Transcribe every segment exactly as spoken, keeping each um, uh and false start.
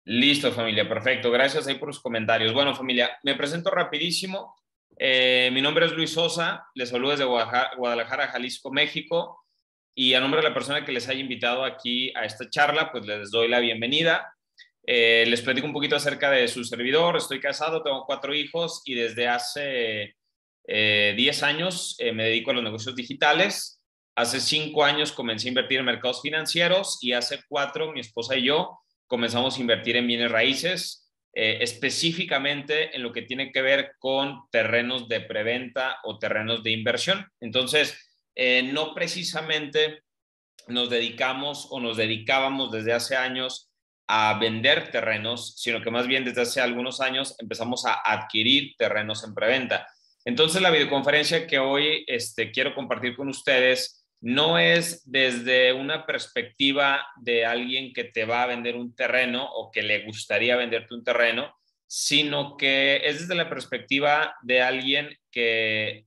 Listo, familia, perfecto. Gracias ahí por los comentarios. Bueno, familia, me presento rapidísimo. Eh, mi nombre es Luis Sosa, les saludo desde Guadalajara, Guadalajara, Jalisco, México, y a nombre de la persona que les haya invitado aquí a esta charla, pues les doy la bienvenida. Eh, les platico un poquito acerca de su servidor. Estoy casado, tengo cuatro hijos y desde hace eh, diez años eh, me dedico a los negocios digitales. Hace cinco años comencé a invertir en mercados financieros y hace cuatro mi esposa y yo comenzamos a invertir en bienes raíces, eh, específicamente en lo que tiene que ver con terrenos de preventa o terrenos de inversión. Entonces, eh, no precisamente nos dedicamos o nos dedicábamos desde hace años a vender terrenos, sino que más bien desde hace algunos años empezamos a adquirir terrenos en preventa. Entonces, la videoconferencia que hoy este, quiero compartir con ustedes no es desde una perspectiva de alguien que te va a vender un terreno o que le gustaría venderte un terreno, sino que es desde la perspectiva de alguien que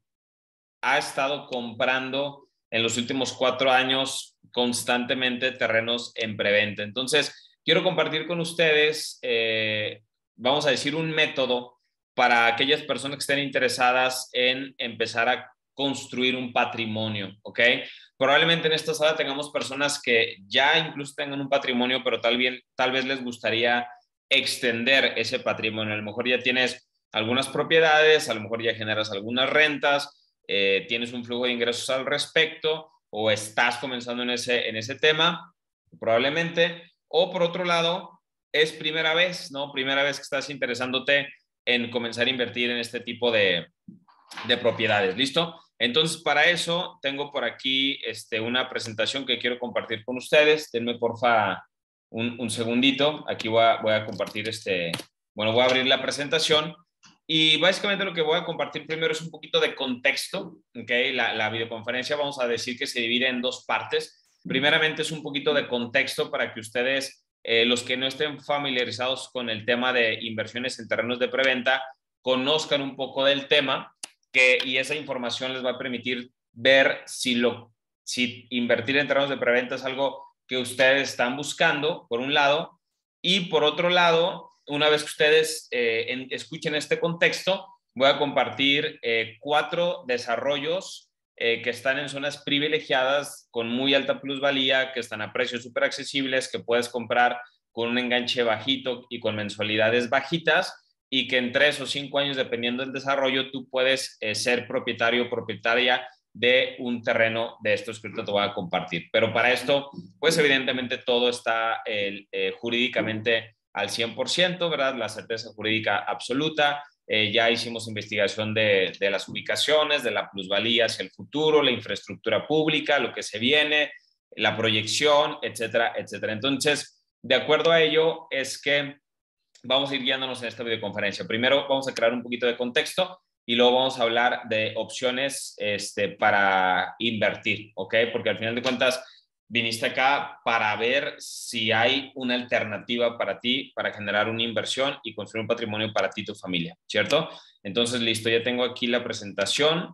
ha estado comprando en los últimos cuatro años constantemente terrenos en preventa. Entonces, quiero compartir con ustedes, eh, vamos a decir, un método para aquellas personas que estén interesadas en empezar a construir un patrimonio, ¿ok? Probablemente en esta sala tengamos personas que ya incluso tengan un patrimonio, pero tal, bien, tal vez les gustaría extender ese patrimonio. A lo mejor ya tienes algunas propiedades, a lo mejor ya generas algunas rentas, eh, tienes un flujo de ingresos al respecto o estás comenzando en ese, en ese tema, probablemente. O por otro lado, es primera vez, ¿no? Primera vez que estás interesándote en comenzar a invertir en este tipo de, de propiedades. ¿Listo? Entonces, para eso tengo por aquí este, una presentación que quiero compartir con ustedes. Denme, porfa, un, un segundito. Aquí voy a, voy a compartir este, bueno, voy a abrir la presentación. Y básicamente lo que voy a compartir primero es un poquito de contexto, ¿ok? La, la videoconferencia vamos a decir que se divide en dos partes. Primeramente es un poquito de contexto para que ustedes, eh, los que no estén familiarizados con el tema de inversiones en terrenos de preventa, conozcan un poco del tema que, y esa información les va a permitir ver si, lo, si invertir en terrenos de preventa es algo que ustedes están buscando, por un lado, y por otro lado, una vez que ustedes eh, en, escuchen este contexto, voy a compartir eh, cuatro desarrollos eh, que están en zonas privilegiadas con muy alta plusvalía, que están a precios súper accesibles, que puedes comprar con un enganche bajito y con mensualidades bajitas, y que en tres o cinco años, dependiendo del desarrollo, tú puedes eh, ser propietario o propietaria de un terreno de estos que ahorita te voy a compartir. Pero para esto, pues evidentemente todo está eh, eh, jurídicamente al cien por ciento, ¿verdad? La certeza jurídica absoluta. Eh, ya hicimos investigación de, de las ubicaciones, de la plusvalía hacia el futuro, la infraestructura pública, lo que se viene, la proyección, etcétera, etcétera. Entonces, de acuerdo a ello, es que vamos a ir guiándonos en esta videoconferencia. Primero vamos a crear un poquito de contexto y luego vamos a hablar de opciones este, para invertir, ¿ok? Porque al final de cuentas viniste acá para ver si hay una alternativa para ti, para generar una inversión y construir un patrimonio para ti y tu familia, ¿cierto? Entonces, listo, ya tengo aquí la presentación.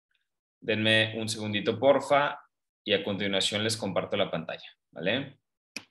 Denme un segundito, porfa, y a continuación les comparto la pantalla, ¿vale?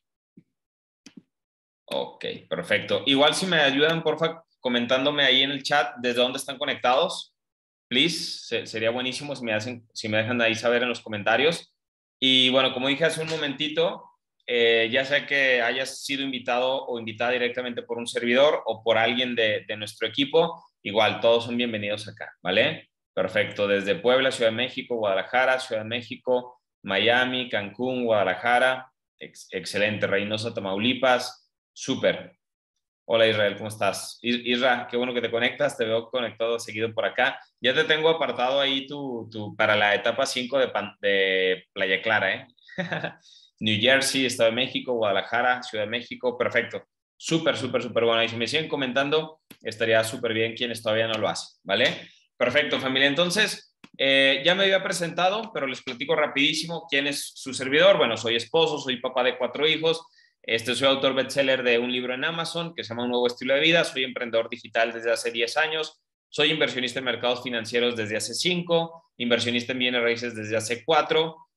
Ok, perfecto. Igual si me ayudan, porfa, comentándome ahí en el chat desde dónde están conectados, please, se, sería buenísimo si me, hacen, si me dejan ahí saber en los comentarios. Y bueno, como dije hace un momentito, eh, ya sea que hayas sido invitado o invitada directamente por un servidor o por alguien de, de nuestro equipo, igual todos son bienvenidos acá, ¿vale? Perfecto, desde Puebla, Ciudad de México, Guadalajara, Ciudad de México, Miami, Cancún, Guadalajara, ex, excelente, Reynosa, Tamaulipas. Súper. Hola Israel, ¿cómo estás? Isra, qué bueno que te conectas, te veo conectado seguido por acá. Ya te tengo apartado ahí tu, tu, para la etapa cinco de, de Playa Clara, ¿eh? New Jersey, Estado de México, Guadalajara, Ciudad de México, perfecto. Súper, súper, súper bueno. Y si me siguen comentando, estaría súper bien quienes todavía no lo hacen, ¿vale? Perfecto, familia. Entonces, eh, ya me había presentado, pero les platico rapidísimo quién es su servidor. Bueno, soy esposo, soy papá de cuatro hijos. Este, soy autor bestseller de un libro en Amazon que se llama Un nuevo estilo de vida. Soy emprendedor digital desde hace diez años. Soy inversionista en mercados financieros desde hace cinco. Inversionista en bienes raíces desde hace cuatro.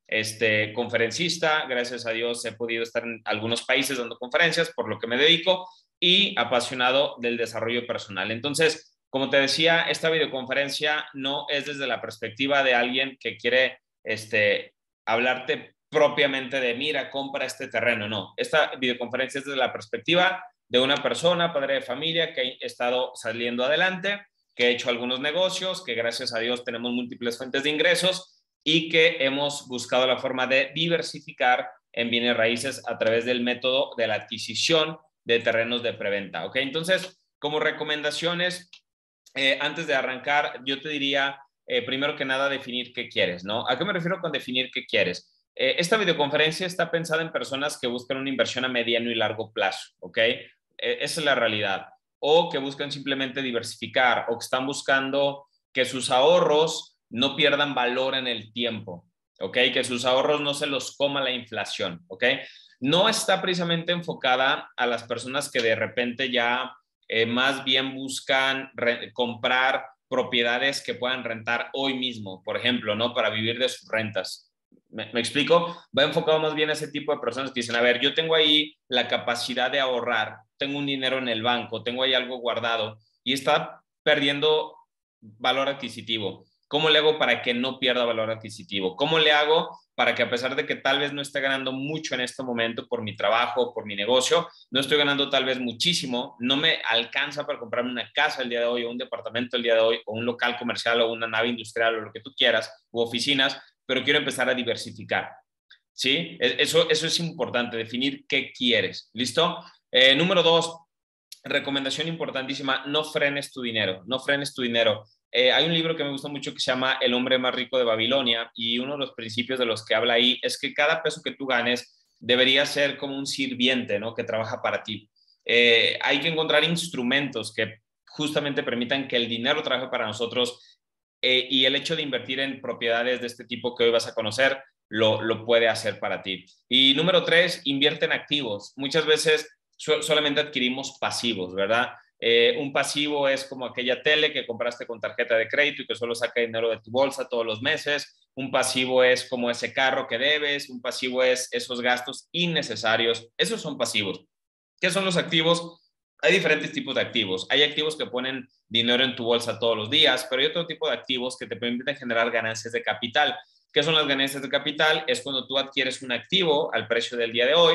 este, conferencista, gracias a Dios he podido estar en algunos países dando conferencias, por lo que me dedico, y apasionado del desarrollo personal. Entonces, como te decía, esta videoconferencia no es desde la perspectiva de alguien que quiere este, hablarte propiamente de, mira, compra este terreno. No, esta videoconferencia es desde la perspectiva de una persona, padre de familia, que ha estado saliendo adelante, que ha hecho algunos negocios, que gracias a Dios tenemos múltiples fuentes de ingresos y que hemos buscado la forma de diversificar en bienes raíces a través del método de la adquisición de terrenos de preventa. ¿Ok? Entonces, como recomendaciones, eh, antes de arrancar, yo te diría, eh, primero que nada, definir qué quieres, ¿no? ¿A qué me refiero con definir qué quieres? Eh, esta videoconferencia está pensada en personas que buscan una inversión a mediano y largo plazo, ¿ok? Eh, esa es la realidad. O que buscan simplemente diversificar o que están buscando que sus ahorros no pierdan valor en el tiempo, ¿ok? Que sus ahorros no se los coma la inflación, ¿ok? No está precisamente enfocada a las personas que de repente ya eh, más bien buscan comprar propiedades que puedan rentar hoy mismo, por ejemplo, ¿no? Para vivir de sus rentas. ¿Me, me explico? Va enfocado más bien a ese tipo de personas que dicen, a ver, yo tengo ahí la capacidad de ahorrar, tengo un dinero en el banco, tengo ahí algo guardado y está perdiendo valor adquisitivo. ¿Cómo le hago para que no pierda valor adquisitivo? ¿Cómo le hago para que a pesar de que tal vez no esté ganando mucho en este momento por mi trabajo, por mi negocio, no estoy ganando tal vez muchísimo, no me alcanza para comprarme una casa el día de hoy o un departamento el día de hoy o un local comercial o una nave industrial o lo que tú quieras, u oficinas, pero quiero empezar a diversificar? ¿Sí? Eso, eso es importante, definir qué quieres. ¿Listo? Eh, número dos, recomendación importantísima, no frenes tu dinero, no frenes tu dinero. Eh, hay un libro que me gusta mucho que se llama El hombre más rico de Babilonia y uno de los principios de los que habla ahí es que cada peso que tú ganes debería ser como un sirviente, ¿no? Que trabaja para ti. Eh, hay que encontrar instrumentos que justamente permitan que el dinero trabaje para nosotros eh, y el hecho de invertir en propiedades de este tipo que hoy vas a conocer lo, lo puede hacer para ti. Y número tres, invierte en activos. Muchas veces so, solamente adquirimos pasivos, ¿verdad? Eh, un pasivo es como aquella tele que compraste con tarjeta de crédito y que solo saca dinero de tu bolsa todos los meses. Un pasivo es como ese carro que debes. Un pasivo es esos gastos innecesarios. Esos son pasivos. ¿Qué son los activos? Hay diferentes tipos de activos. Hay activos que ponen dinero en tu bolsa todos los días, pero hay otro tipo de activos que te permiten generar ganancias de capital. ¿Qué son las ganancias de capital? Es cuando tú adquieres un activo al precio del día de hoy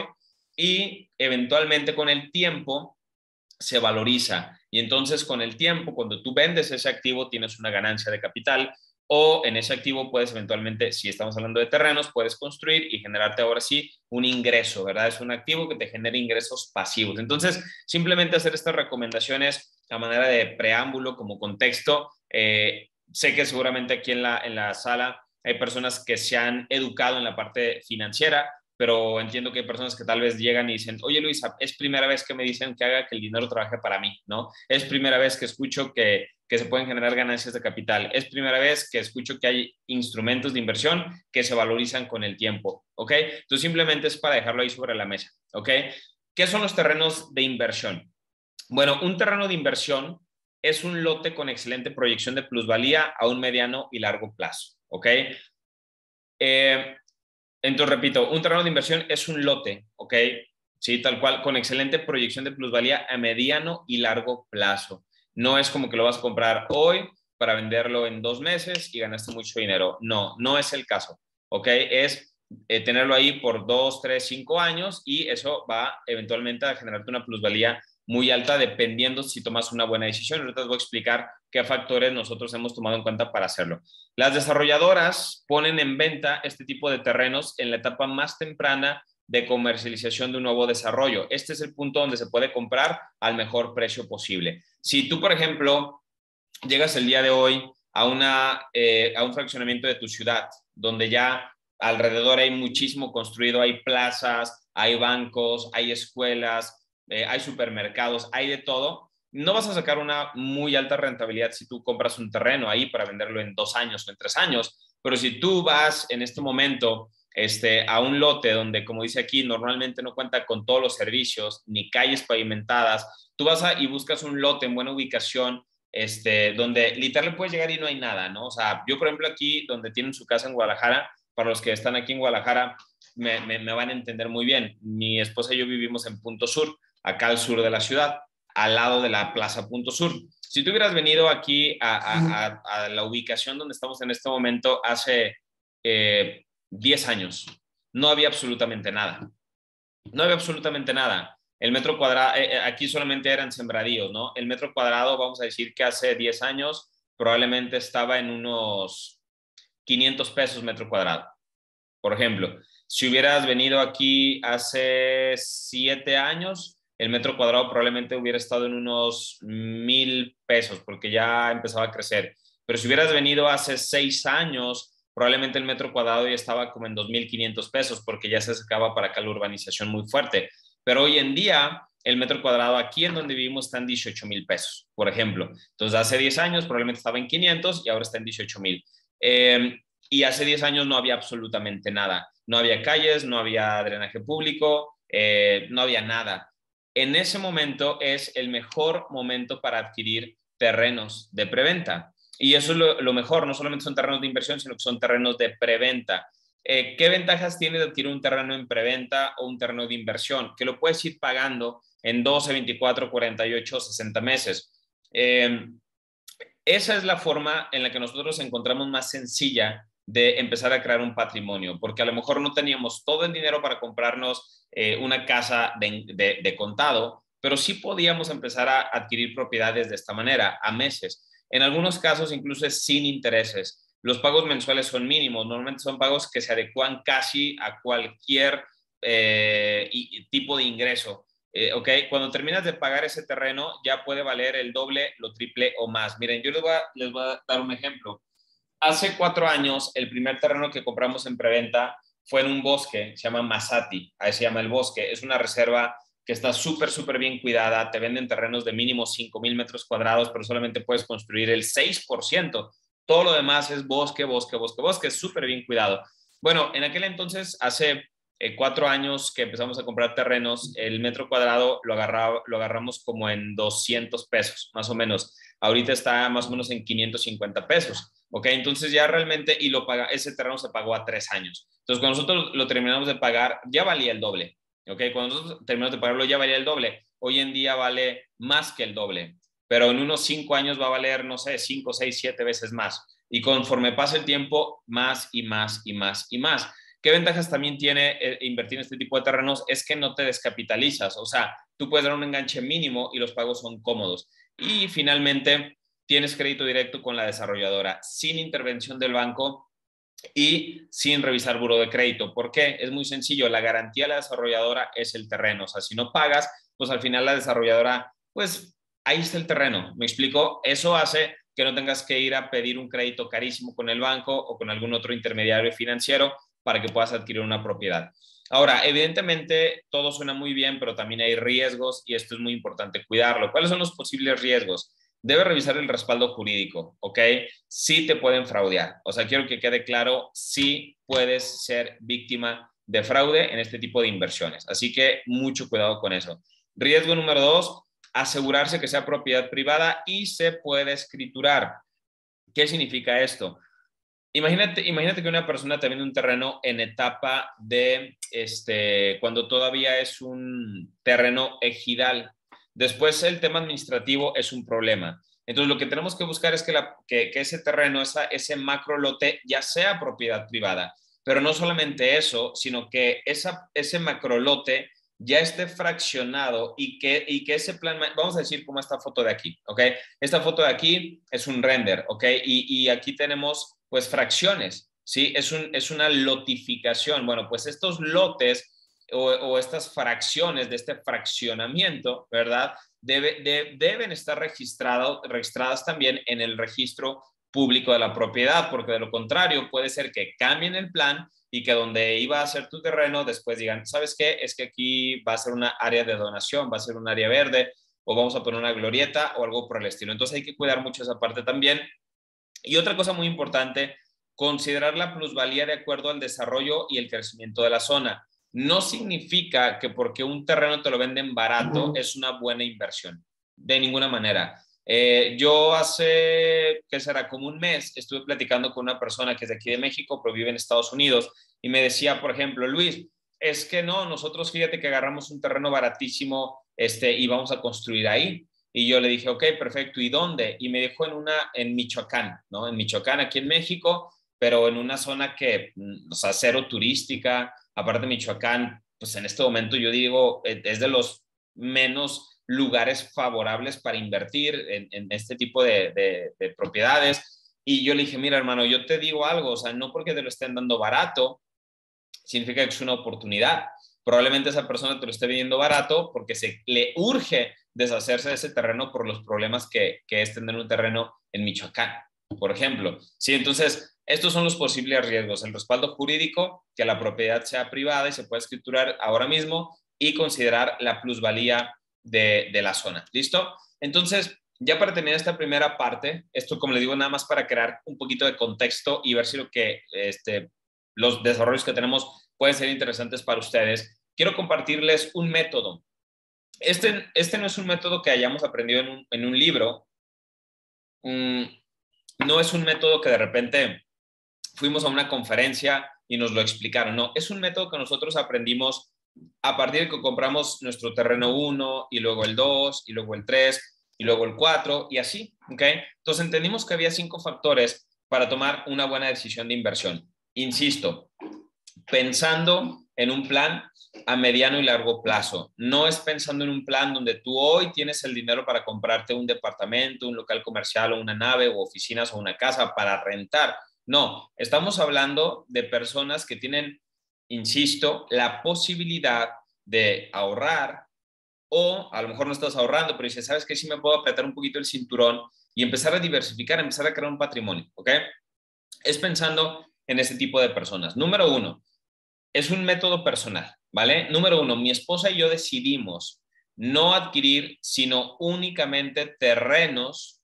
y eventualmente con el tiempo se valoriza. Y entonces con el tiempo, cuando tú vendes ese activo, tienes una ganancia de capital o en ese activo puedes eventualmente, si estamos hablando de terrenos, puedes construir y generarte ahora sí un ingreso, ¿verdad? Es un activo que te genera ingresos pasivos. Entonces, simplemente hacer estas recomendaciones a manera de preámbulo, como contexto. Eh, sé que seguramente aquí en la, en la sala hay personas que se han educado en la parte financiera, pero entiendo que hay personas que tal vez llegan y dicen, oye Luisa, es primera vez que me dicen que haga que el dinero trabaje para mí, ¿no? Es primera vez que escucho que, que se pueden generar ganancias de capital, es primera vez que escucho que hay instrumentos de inversión que se valorizan con el tiempo, ¿ok? Entonces simplemente es para dejarlo ahí sobre la mesa, ¿ok? ¿Qué son los terrenos de inversión? Bueno, un terreno de inversión es un lote con excelente proyección de plusvalía a un mediano y largo plazo, ¿ok? Eh, Entonces, repito, un terreno de inversión es un lote, ¿ok? Sí, tal cual, con excelente proyección de plusvalía a mediano y largo plazo. No es como que lo vas a comprar hoy para venderlo en dos meses y ganaste mucho dinero. No, no es el caso, ¿ok? Es eh, tenerlo ahí por dos, tres, cinco años y eso va eventualmente a generarte una plusvalía muy alta dependiendo si tomas una buena decisión. Ahorita te voy a explicar qué factores nosotros hemos tomado en cuenta para hacerlo. Las desarrolladoras ponen en venta este tipo de terrenos en la etapa más temprana de comercialización de un nuevo desarrollo. Este es el punto donde se puede comprar al mejor precio posible. Si tú, por ejemplo, llegas el día de hoy a, una, eh, a un fraccionamiento de tu ciudad, donde ya alrededor hay muchísimo construido, hay plazas, hay bancos, hay escuelas, eh, hay supermercados, hay de todo, no vas a sacar una muy alta rentabilidad si tú compras un terreno ahí para venderlo en dos años o en tres años, pero si tú vas en este momento este, a un lote donde, como dice aquí, normalmente no cuenta con todos los servicios ni calles pavimentadas, tú vas a, y buscas un lote en buena ubicación, este, donde literal puedes llegar y no hay nada, ¿no? O sea, yo, por ejemplo, aquí donde tienen su casa en Guadalajara, para los que están aquí en Guadalajara, me, me, me van a entender muy bien. Mi esposa y yo vivimos en Punto Sur, acá al sur de la ciudad, al lado de la Plaza Punto Sur. Si tú hubieras venido aquí a, a, a, a la ubicación donde estamos en este momento hace eh, diez años, no había absolutamente nada. No había absolutamente nada. El metro cuadrado, eh, aquí solamente eran sembradíos, ¿no? El metro cuadrado, vamos a decir que hace diez años, probablemente estaba en unos quinientos pesos metro cuadrado. Por ejemplo, si hubieras venido aquí hace siete años, el metro cuadrado probablemente hubiera estado en unos mil pesos, porque ya empezaba a crecer. Pero si hubieras venido hace seis años, probablemente el metro cuadrado ya estaba como en dos mil quinientos pesos, porque ya se acercaba para acá la urbanización muy fuerte. Pero hoy en día, el metro cuadrado aquí en donde vivimos está en dieciocho mil pesos, por ejemplo. Entonces, hace diez años probablemente estaba en quinientos y ahora está en dieciocho mil. Eh, y hace diez años no había absolutamente nada. No había calles, no había drenaje público, eh, no había nada. En ese momento es el mejor momento para adquirir terrenos de preventa. Y eso es lo, lo mejor, no solamente son terrenos de inversión, sino que son terrenos de preventa. Eh, ¿Qué ventajas tiene de adquirir un terreno en preventa o un terreno de inversión? Que lo puedes ir pagando en doce, veinticuatro, cuarenta y ocho, sesenta meses. Eh, esa es la forma en la que nosotros encontramos más sencilla de empezar a crear un patrimonio, porque a lo mejor no teníamos todo el dinero para comprarnos eh, una casa de, de, de contado, pero sí podíamos empezar a adquirir propiedades de esta manera, a meses. En algunos casos incluso es sin intereses. Los pagos mensuales son mínimos, normalmente son pagos que se adecuan casi a cualquier eh, y, tipo de ingreso. Eh, ok, cuando terminas de pagar ese terreno ya puede valer el doble, lo triple o más. Miren, yo les voy a, les voy a dar un ejemplo. Hace cuatro años, el primer terreno que compramos en preventa fue en un bosque, se llama Masati, ahí se llama el bosque. Es una reserva que está súper, súper bien cuidada. Te venden terrenos de mínimo cinco mil metros cuadrados, pero solamente puedes construir el seis por ciento. Todo lo demás es bosque, bosque, bosque, bosque, súper bien cuidado. Bueno, en aquel entonces, hace eh, cuatro años que empezamos a comprar terrenos, el metro cuadrado lo, agarra, lo agarramos como en doscientos pesos, más o menos. Ahorita está más o menos en quinientos cincuenta pesos. Ok, entonces ya realmente, y lo paga, ese terreno se pagó a tres años. Entonces, cuando nosotros lo terminamos de pagar, ya valía el doble. Ok, cuando nosotros terminamos de pagarlo, ya valía el doble. Hoy en día vale más que el doble, pero en unos cinco años va a valer, no sé, cinco, seis, siete veces más. Y conforme pasa el tiempo, más y más y más y más. ¿Qué ventajas también tiene eh, invertir en este tipo de terrenos? Es que no te descapitalizas. O sea, tú puedes dar un enganche mínimo y los pagos son cómodos. Y finalmente, tienes crédito directo con la desarrolladora, sin intervención del banco y sin revisar buró de crédito. ¿Por qué? Es muy sencillo, la garantía de la desarrolladora es el terreno. O sea, si no pagas, pues al final la desarrolladora, pues ahí está el terreno. ¿Me explico? Eso hace que no tengas que ir a pedir un crédito carísimo con el banco o con algún otro intermediario financiero para que puedas adquirir una propiedad. Ahora, evidentemente, todo suena muy bien, pero también hay riesgos y esto es muy importante cuidarlo. ¿Cuáles son los posibles riesgos? Debe revisar el respaldo jurídico, ¿ok? Sí te pueden fraudear. O sea, quiero que quede claro, sí puedes ser víctima de fraude en este tipo de inversiones. Así que mucho cuidado con eso. Riesgo número dos, asegurarse que sea propiedad privada y se puede escriturar. ¿Qué significa esto? Imagínate, imagínate que una persona te vende un terreno en etapa de, este, cuando todavía es un terreno ejidal. Después el tema administrativo es un problema. Entonces lo que tenemos que buscar es que, la, que, que ese terreno, esa, ese macro lote ya sea propiedad privada. Pero no solamente eso, sino que esa, ese macro lote ya esté fraccionado y que, y que ese plan, vamos a decir como esta foto de aquí, ¿ok? Esta foto de aquí es un render, ¿ok? Y, y aquí tenemos pues fracciones, ¿sí? Es, un, es una lotificación. Bueno, pues estos lotes o, o estas fracciones de este fraccionamiento, ¿verdad? Debe, de, deben estar registrado, registradas también en el registro público de la propiedad, porque de lo contrario puede ser que cambien el plan y que donde iba a ser tu terreno después digan, ¿sabes qué? Es que aquí va a ser una área de donación, va a ser un área verde o vamos a poner una glorieta o algo por el estilo. Entonces hay que cuidar mucho esa parte también. Y otra cosa muy importante, considerar la plusvalía de acuerdo al desarrollo y el crecimiento de la zona. No significa que porque un terreno te lo venden barato es una buena inversión, de ninguna manera. Eh, yo hace, ¿qué será? Como un mes estuve platicando con una persona que es de aquí de México, pero vive en Estados Unidos, y me decía, por ejemplo, Luis, es que no, nosotros fíjate que agarramos un terreno baratísimo este, y vamos a construir ahí. Y yo le dije, ok, perfecto, ¿y dónde? Y me dijo en una, en Michoacán, ¿no? En Michoacán, aquí en México, pero en una zona que, o sea, cero turística. Aparte, Michoacán, pues en este momento yo digo, es de los menos lugares favorables para invertir en, en este tipo de, de, de propiedades. Y yo le dije, mira, hermano, yo te digo algo, o sea, no porque te lo estén dando barato, significa que es una oportunidad. Probablemente esa persona te lo esté vendiendo barato porque se le urge deshacerse de ese terreno por los problemas que, que es tener un terreno en Michoacán, por ejemplo. Sí, entonces, estos son los posibles riesgos. El respaldo jurídico, que la propiedad sea privada y se puede escriturar ahora mismo, y considerar la plusvalía de, de la zona. ¿Listo? Entonces, ya para terminar esta primera parte, esto como le digo, nada más para crear un poquito de contexto y ver si lo que este, los desarrollos que tenemos pueden ser interesantes para ustedes. Quiero compartirles un método. Este, este no es un método que hayamos aprendido en un, en un libro. Mm, no es un método que de repente fuimos a una conferencia y nos lo explicaron. No, es un método que nosotros aprendimos a partir de que compramos nuestro terreno uno y luego el dos y luego el tres y luego el cuatro y así, ¿ok? Entonces entendimos que había cinco factores para tomar una buena decisión de inversión. Insisto, pensando en un plan a mediano y largo plazo. No es pensando en un plan donde tú hoy tienes el dinero para comprarte un departamento, un local comercial o una nave o oficinas o una casa para rentar. No, estamos hablando de personas que tienen, insisto, la posibilidad de ahorrar, o a lo mejor no estás ahorrando, pero dices, ¿sabes qué? Sí me puedo apretar un poquito el cinturón y empezar a diversificar, empezar a crear un patrimonio, ¿ok? Es pensando en ese tipo de personas. Número uno, es un método personal, ¿vale? Número uno, mi esposa y yo decidimos no adquirir, sino únicamente terrenos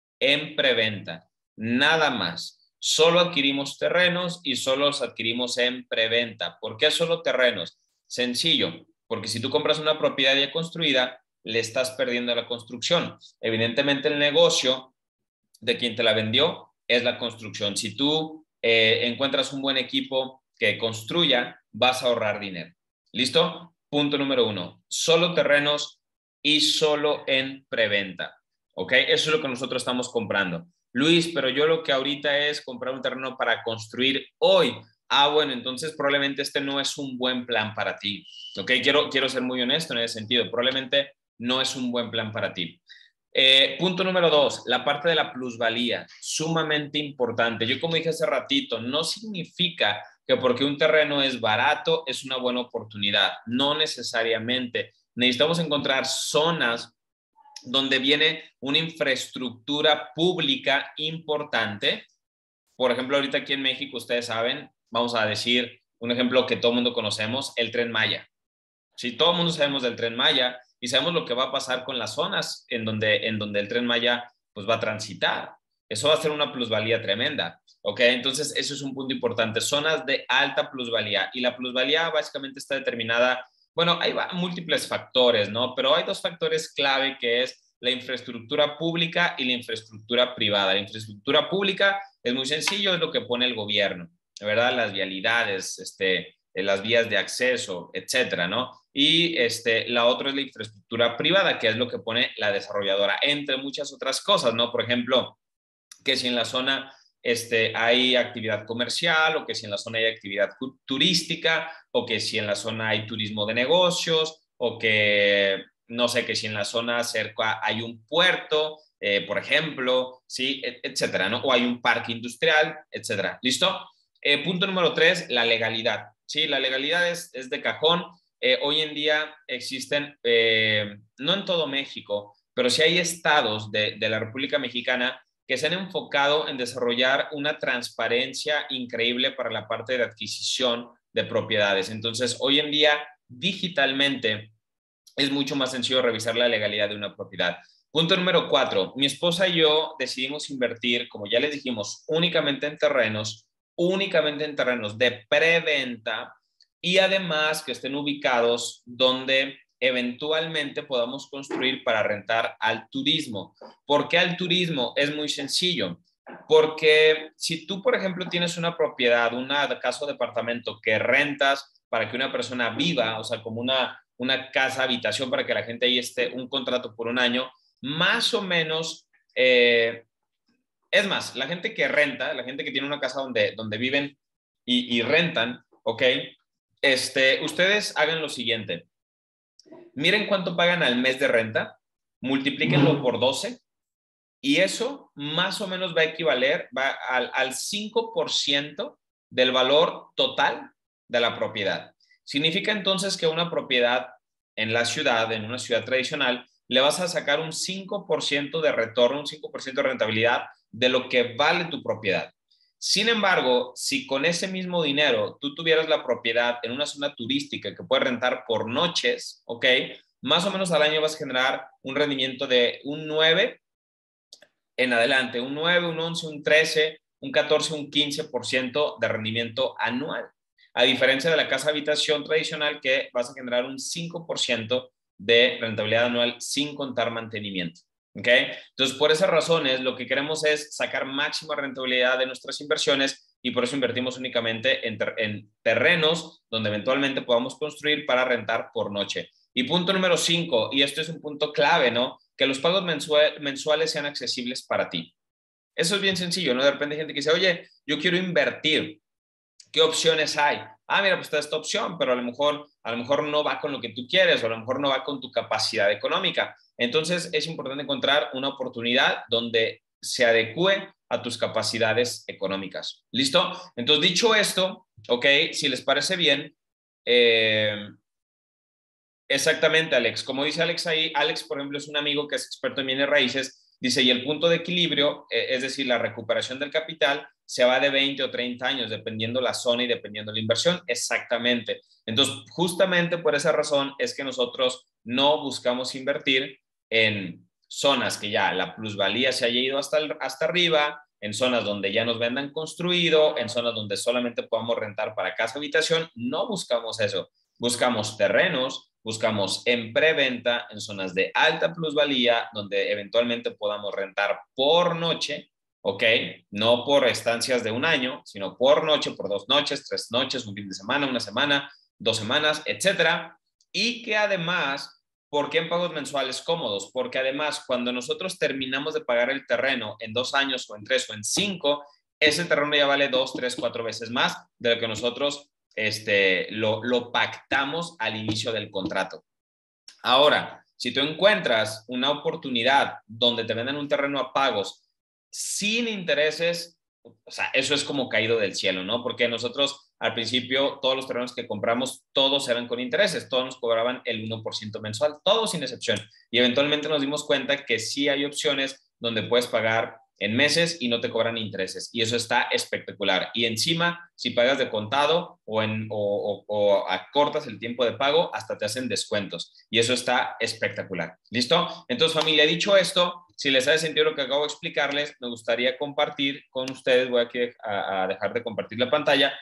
en preventa, nada más. Solo adquirimos terrenos y solo los adquirimos en preventa. ¿Por qué solo terrenos? Sencillo, porque si tú compras una propiedad ya construida, le estás perdiendo la construcción. Evidentemente el negocio de quien te la vendió es la construcción. Si tú eh, encuentras un buen equipo que construya, vas a ahorrar dinero. ¿Listo? Punto número uno. Solo terrenos y solo en preventa. ¿Ok? Eso es lo que nosotros estamos comprando. Luis, pero yo lo que ahorita es comprar un terreno para construir hoy. Ah, bueno, entonces probablemente este no es un buen plan para ti. ¿Ok? Quiero, quiero ser muy honesto en ese sentido. Probablemente no es un buen plan para ti. Eh, punto número dos, la parte de la plusvalía, sumamente importante. Yo como dije hace ratito, no significa que porque un terreno es barato es una buena oportunidad, no necesariamente. Necesitamos encontrar zonas donde viene una infraestructura pública importante. Por ejemplo, ahorita aquí en México, ustedes saben, vamos a decir un ejemplo que todo el mundo conocemos, el Tren Maya. Sí, todo el mundo sabemos del Tren Maya y sabemos lo que va a pasar con las zonas en donde, en donde el Tren Maya pues, va a transitar. Eso va a ser una plusvalía tremenda. ¿Ok? Entonces, eso es un punto importante. Zonas de alta plusvalía. Y la plusvalía básicamente está determinada, bueno, hay múltiples factores, ¿no? Pero hay dos factores clave que es la infraestructura pública y la infraestructura privada. La infraestructura pública es muy sencillo, es lo que pone el gobierno, ¿verdad? Las vialidades, este, las vías de acceso, etcétera, ¿no? Y este, la otra es la infraestructura privada, que es lo que pone la desarrolladora, entre muchas otras cosas, ¿no? Por ejemplo, que si en la zona este, hay actividad comercial, o que si en la zona hay actividad turística, o que si en la zona hay turismo de negocios, o que, no sé, que si en la zona cerca hay un puerto, eh, por ejemplo, ¿sí? Etcétera, ¿no? O hay un parque industrial, etcétera. ¿Listo? Eh, punto número tres, la legalidad. Sí, la legalidad es, es de cajón. Eh, hoy en día existen, eh, no en todo México, pero sí hay estados de, de la República Mexicana que se han enfocado en desarrollar una transparencia increíble para la parte de adquisición de propiedades. Entonces, hoy en día, digitalmente, es mucho más sencillo revisar la legalidad de una propiedad. Punto número cuatro. Mi esposa y yo decidimos invertir, como ya les dijimos, únicamente en terrenos, únicamente en terrenos de preventa y además que estén ubicados donde eventualmente podamos construir para rentar al turismo. ¿Por qué al turismo? Es muy sencillo. Porque si tú, por ejemplo, tienes una propiedad, una casa o departamento que rentas para que una persona viva, o sea, como una, una casa, habitación para que la gente ahí esté, un contrato por un año, más o menos, eh, es más, la gente que renta, la gente que tiene una casa donde, donde viven y, y rentan, ¿ok? Este, ustedes hagan lo siguiente. Miren cuánto pagan al mes de renta, multiplíquenlo por doce y eso más o menos va a equivaler va al, al cinco por ciento del valor total de la propiedad. Significa entonces que una propiedad en la ciudad, en una ciudad tradicional, le vas a sacar un cinco por ciento de retorno, un cinco por ciento de rentabilidad de lo que vale tu propiedad. Sin embargo, si con ese mismo dinero tú tuvieras la propiedad en una zona turística que puedes rentar por noches, ¿ok? Más o menos al año vas a generar un rendimiento de un nueve en adelante, un nueve, un once, un trece, un catorce, un quince por ciento de rendimiento anual. A diferencia de la casa habitación tradicional que vas a generar un cinco por ciento de rentabilidad anual sin contar mantenimiento. ¿Okay? Entonces, por esas razones, lo que queremos es sacar máxima rentabilidad de nuestras inversiones y por eso invertimos únicamente en, ter en terrenos donde eventualmente podamos construir para rentar por noche. Y punto número cinco, y esto es un punto clave, ¿no? Que los pagos mensual, mensuales sean accesibles para ti. Eso es bien sencillo, ¿no? De repente hay gente que dice, oye, yo quiero invertir. ¿Qué opciones hay? Ah, mira, pues está esta opción, pero a lo mejor, a lo mejor no va con lo que tú quieres o a lo mejor no va con tu capacidad económica. Entonces, es importante encontrar una oportunidad donde se adecue a tus capacidades económicas. ¿Listo? Entonces, dicho esto, ok, si les parece bien, eh, exactamente, Alex. Como dice Alex ahí, Alex, por ejemplo, es un amigo que es experto en bienes raíces. Dice, y el punto de equilibrio, eh, es decir, la recuperación del capital, se va de veinte o treinta años, dependiendo la zona y dependiendo la inversión. Exactamente. Entonces, justamente por esa razón es que nosotros no buscamos invertir en zonas que ya la plusvalía se haya ido hasta, el, hasta arriba, en zonas donde ya nos vendan construido, en zonas donde solamente podamos rentar para casa habitación. No buscamos eso. Buscamos terrenos, buscamos en preventa, en zonas de alta plusvalía, donde eventualmente podamos rentar por noche, ¿ok? No por estancias de un año, sino por noche, por dos noches, tres noches, un fin de semana, una semana, dos semanas, etcétera. Y que además, ¿por qué en pagos mensuales cómodos? Porque además, cuando nosotros terminamos de pagar el terreno en dos años o en tres o en cinco, ese terreno ya vale dos, tres, cuatro veces más de lo que nosotros este, lo, lo pactamos al inicio del contrato. Ahora, si tú encuentras una oportunidad donde te venden un terreno a pagos sin intereses, o sea, eso es como caído del cielo, ¿no? Porque nosotros al principio todos los terrenos que compramos, todos eran con intereses, todos nos cobraban el uno por ciento mensual, todos sin excepción. Y eventualmente nos dimos cuenta que sí hay opciones donde puedes pagar en meses y no te cobran intereses. Y eso está espectacular. Y encima, si pagas de contado o, en, o, o, o acortas el tiempo de pago, hasta te hacen descuentos. Y eso está espectacular. ¿Listo? Entonces, familia, dicho esto, si les hace sentido lo que acabo de explicarles, me gustaría compartir con ustedes, voy aquí a, a dejar de compartir la pantalla.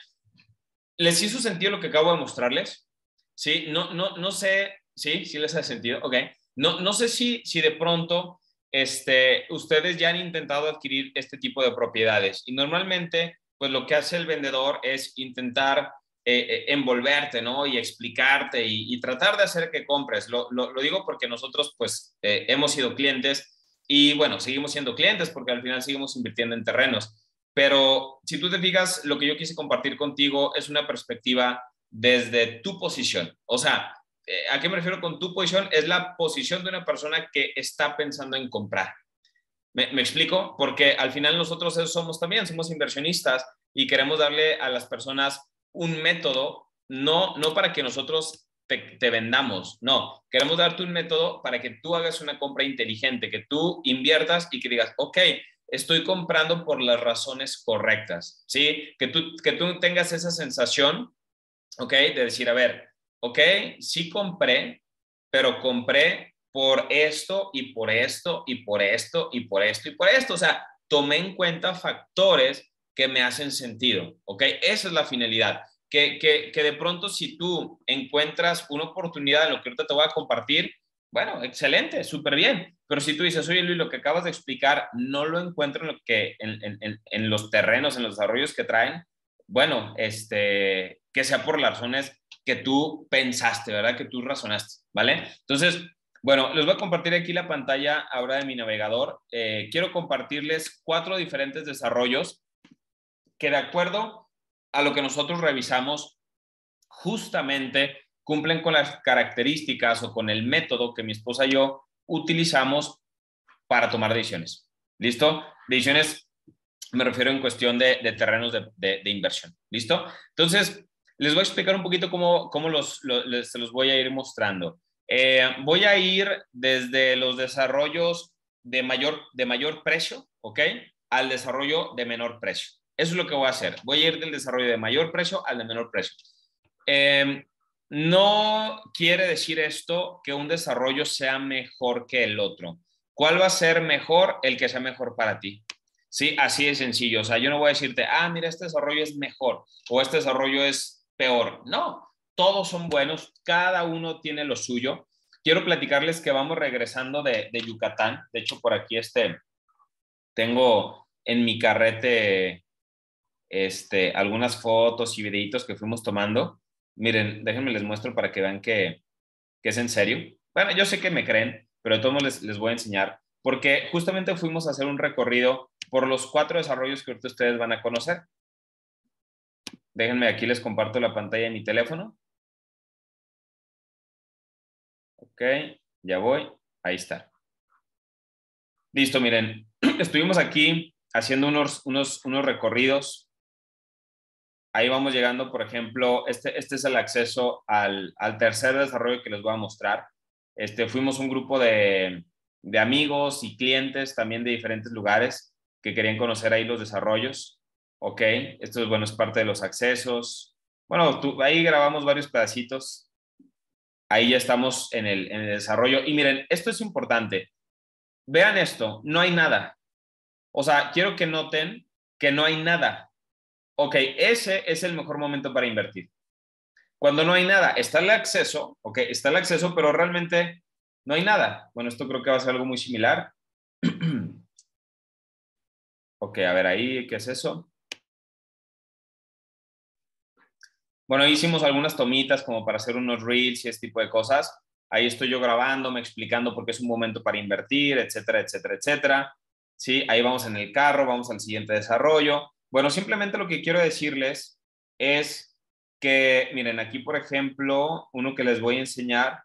¿Les hizo sentido lo que acabo de mostrarles? Sí, no, no, no sé, sí, sí les hace sentido, ok. No, no sé si, si de pronto este, ustedes ya han intentado adquirir este tipo de propiedades y normalmente, pues lo que hace el vendedor es intentar eh, eh, envolverte, ¿no? Y explicarte y, y tratar de hacer que compres. Lo, lo, lo digo porque nosotros, pues, eh, hemos sido clientes y, bueno, seguimos siendo clientes porque al final seguimos invirtiendo en terrenos. Pero si tú te fijas, lo que yo quise compartir contigo es una perspectiva desde tu posición. O sea, ¿a qué me refiero con tu posición? Es la posición de una persona que está pensando en comprar. ¿Me, me explico? Porque al final nosotros eso somos también, somos inversionistas y queremos darle a las personas un método, no, no para que nosotros te, te vendamos, no, queremos darte un método para que tú hagas una compra inteligente, que tú inviertas y que digas, ok, estoy comprando por las razones correctas, ¿sí? Que tú, que tú tengas esa sensación, ok, de decir, a ver, ok, sí compré, pero compré por esto y por esto y por esto y por esto y por esto. O sea, tomé en cuenta factores que me hacen sentido, ok. Esa es la finalidad. que, que, que de pronto si tú encuentras una oportunidad en lo que ahorita te voy a compartir, bueno, excelente, súper bien. Pero si tú dices, oye Luis, lo que acabas de explicar no lo encuentro en, lo que, en, en, en los terrenos, en los desarrollos que traen, bueno, este, que sea por las razones que tú pensaste, ¿verdad? Que tú razonaste, ¿vale? Entonces, bueno, les voy a compartir aquí la pantalla ahora de mi navegador. Eh, quiero compartirles cuatro diferentes desarrollos que de acuerdo a lo que nosotros revisamos, justamente cumplen con las características o con el método que mi esposa y yo utilizamos para tomar decisiones. ¿Listo? Decisiones, me refiero en cuestión de, de terrenos de, de, de inversión. ¿Listo? Entonces, les voy a explicar un poquito cómo, cómo los, los, les, se los voy a ir mostrando. Eh, voy a ir desde los desarrollos de mayor, de mayor precio, ¿ok? Al desarrollo de menor precio. Eso es lo que voy a hacer. Voy a ir del desarrollo de mayor precio al de menor precio. Eh, no quiere decir esto que un desarrollo sea mejor que el otro. ¿Cuál va a ser mejor? El que sea mejor para ti. Sí, así de sencillo. O sea, yo no voy a decirte, ah, mira, este desarrollo es mejor o este desarrollo es peor. No, todos son buenos, cada uno tiene lo suyo. Quiero platicarles que vamos regresando de, de Yucatán. De hecho, por aquí este, tengo en mi carrete este, algunas fotos y videitos que fuimos tomando. Miren, déjenme les muestro para que vean que, que es en serio. Bueno, yo sé que me creen, pero de todos modos les, les voy a enseñar, porque justamente fuimos a hacer un recorrido por los cuatro desarrollos que ahorita ustedes van a conocer. Déjenme, aquí les comparto la pantalla de mi teléfono. Ok, ya voy. Ahí está. Listo, miren. Estuvimos aquí haciendo unos, unos, unos recorridos. Ahí vamos llegando, por ejemplo, este, este es el acceso al, al tercer desarrollo que les voy a mostrar. Este, fuimos un grupo de, de amigos y clientes también de diferentes lugares que querían conocer ahí los desarrollos. Ok, esto es, bueno, es parte de los accesos. Bueno, tú, ahí grabamos varios pedacitos. Ahí ya estamos en el, en el desarrollo. Y miren, esto es importante. Vean esto, no hay nada. O sea, quiero que noten que no hay nada. Ok, ese es el mejor momento para invertir. Cuando no hay nada, está el acceso, ok, está el acceso, pero realmente no hay nada. Bueno, esto creo que va a ser algo muy similar. Ok, a ver ahí, ¿qué es eso? Bueno, hicimos algunas tomitas como para hacer unos reels y este tipo de cosas. Ahí estoy yo grabándome, explicando por qué es un momento para invertir, etcétera, etcétera, etcétera. Sí, ahí vamos en el carro, vamos al siguiente desarrollo. Bueno, simplemente lo que quiero decirles es que, miren, aquí, por ejemplo, uno que les voy a enseñar,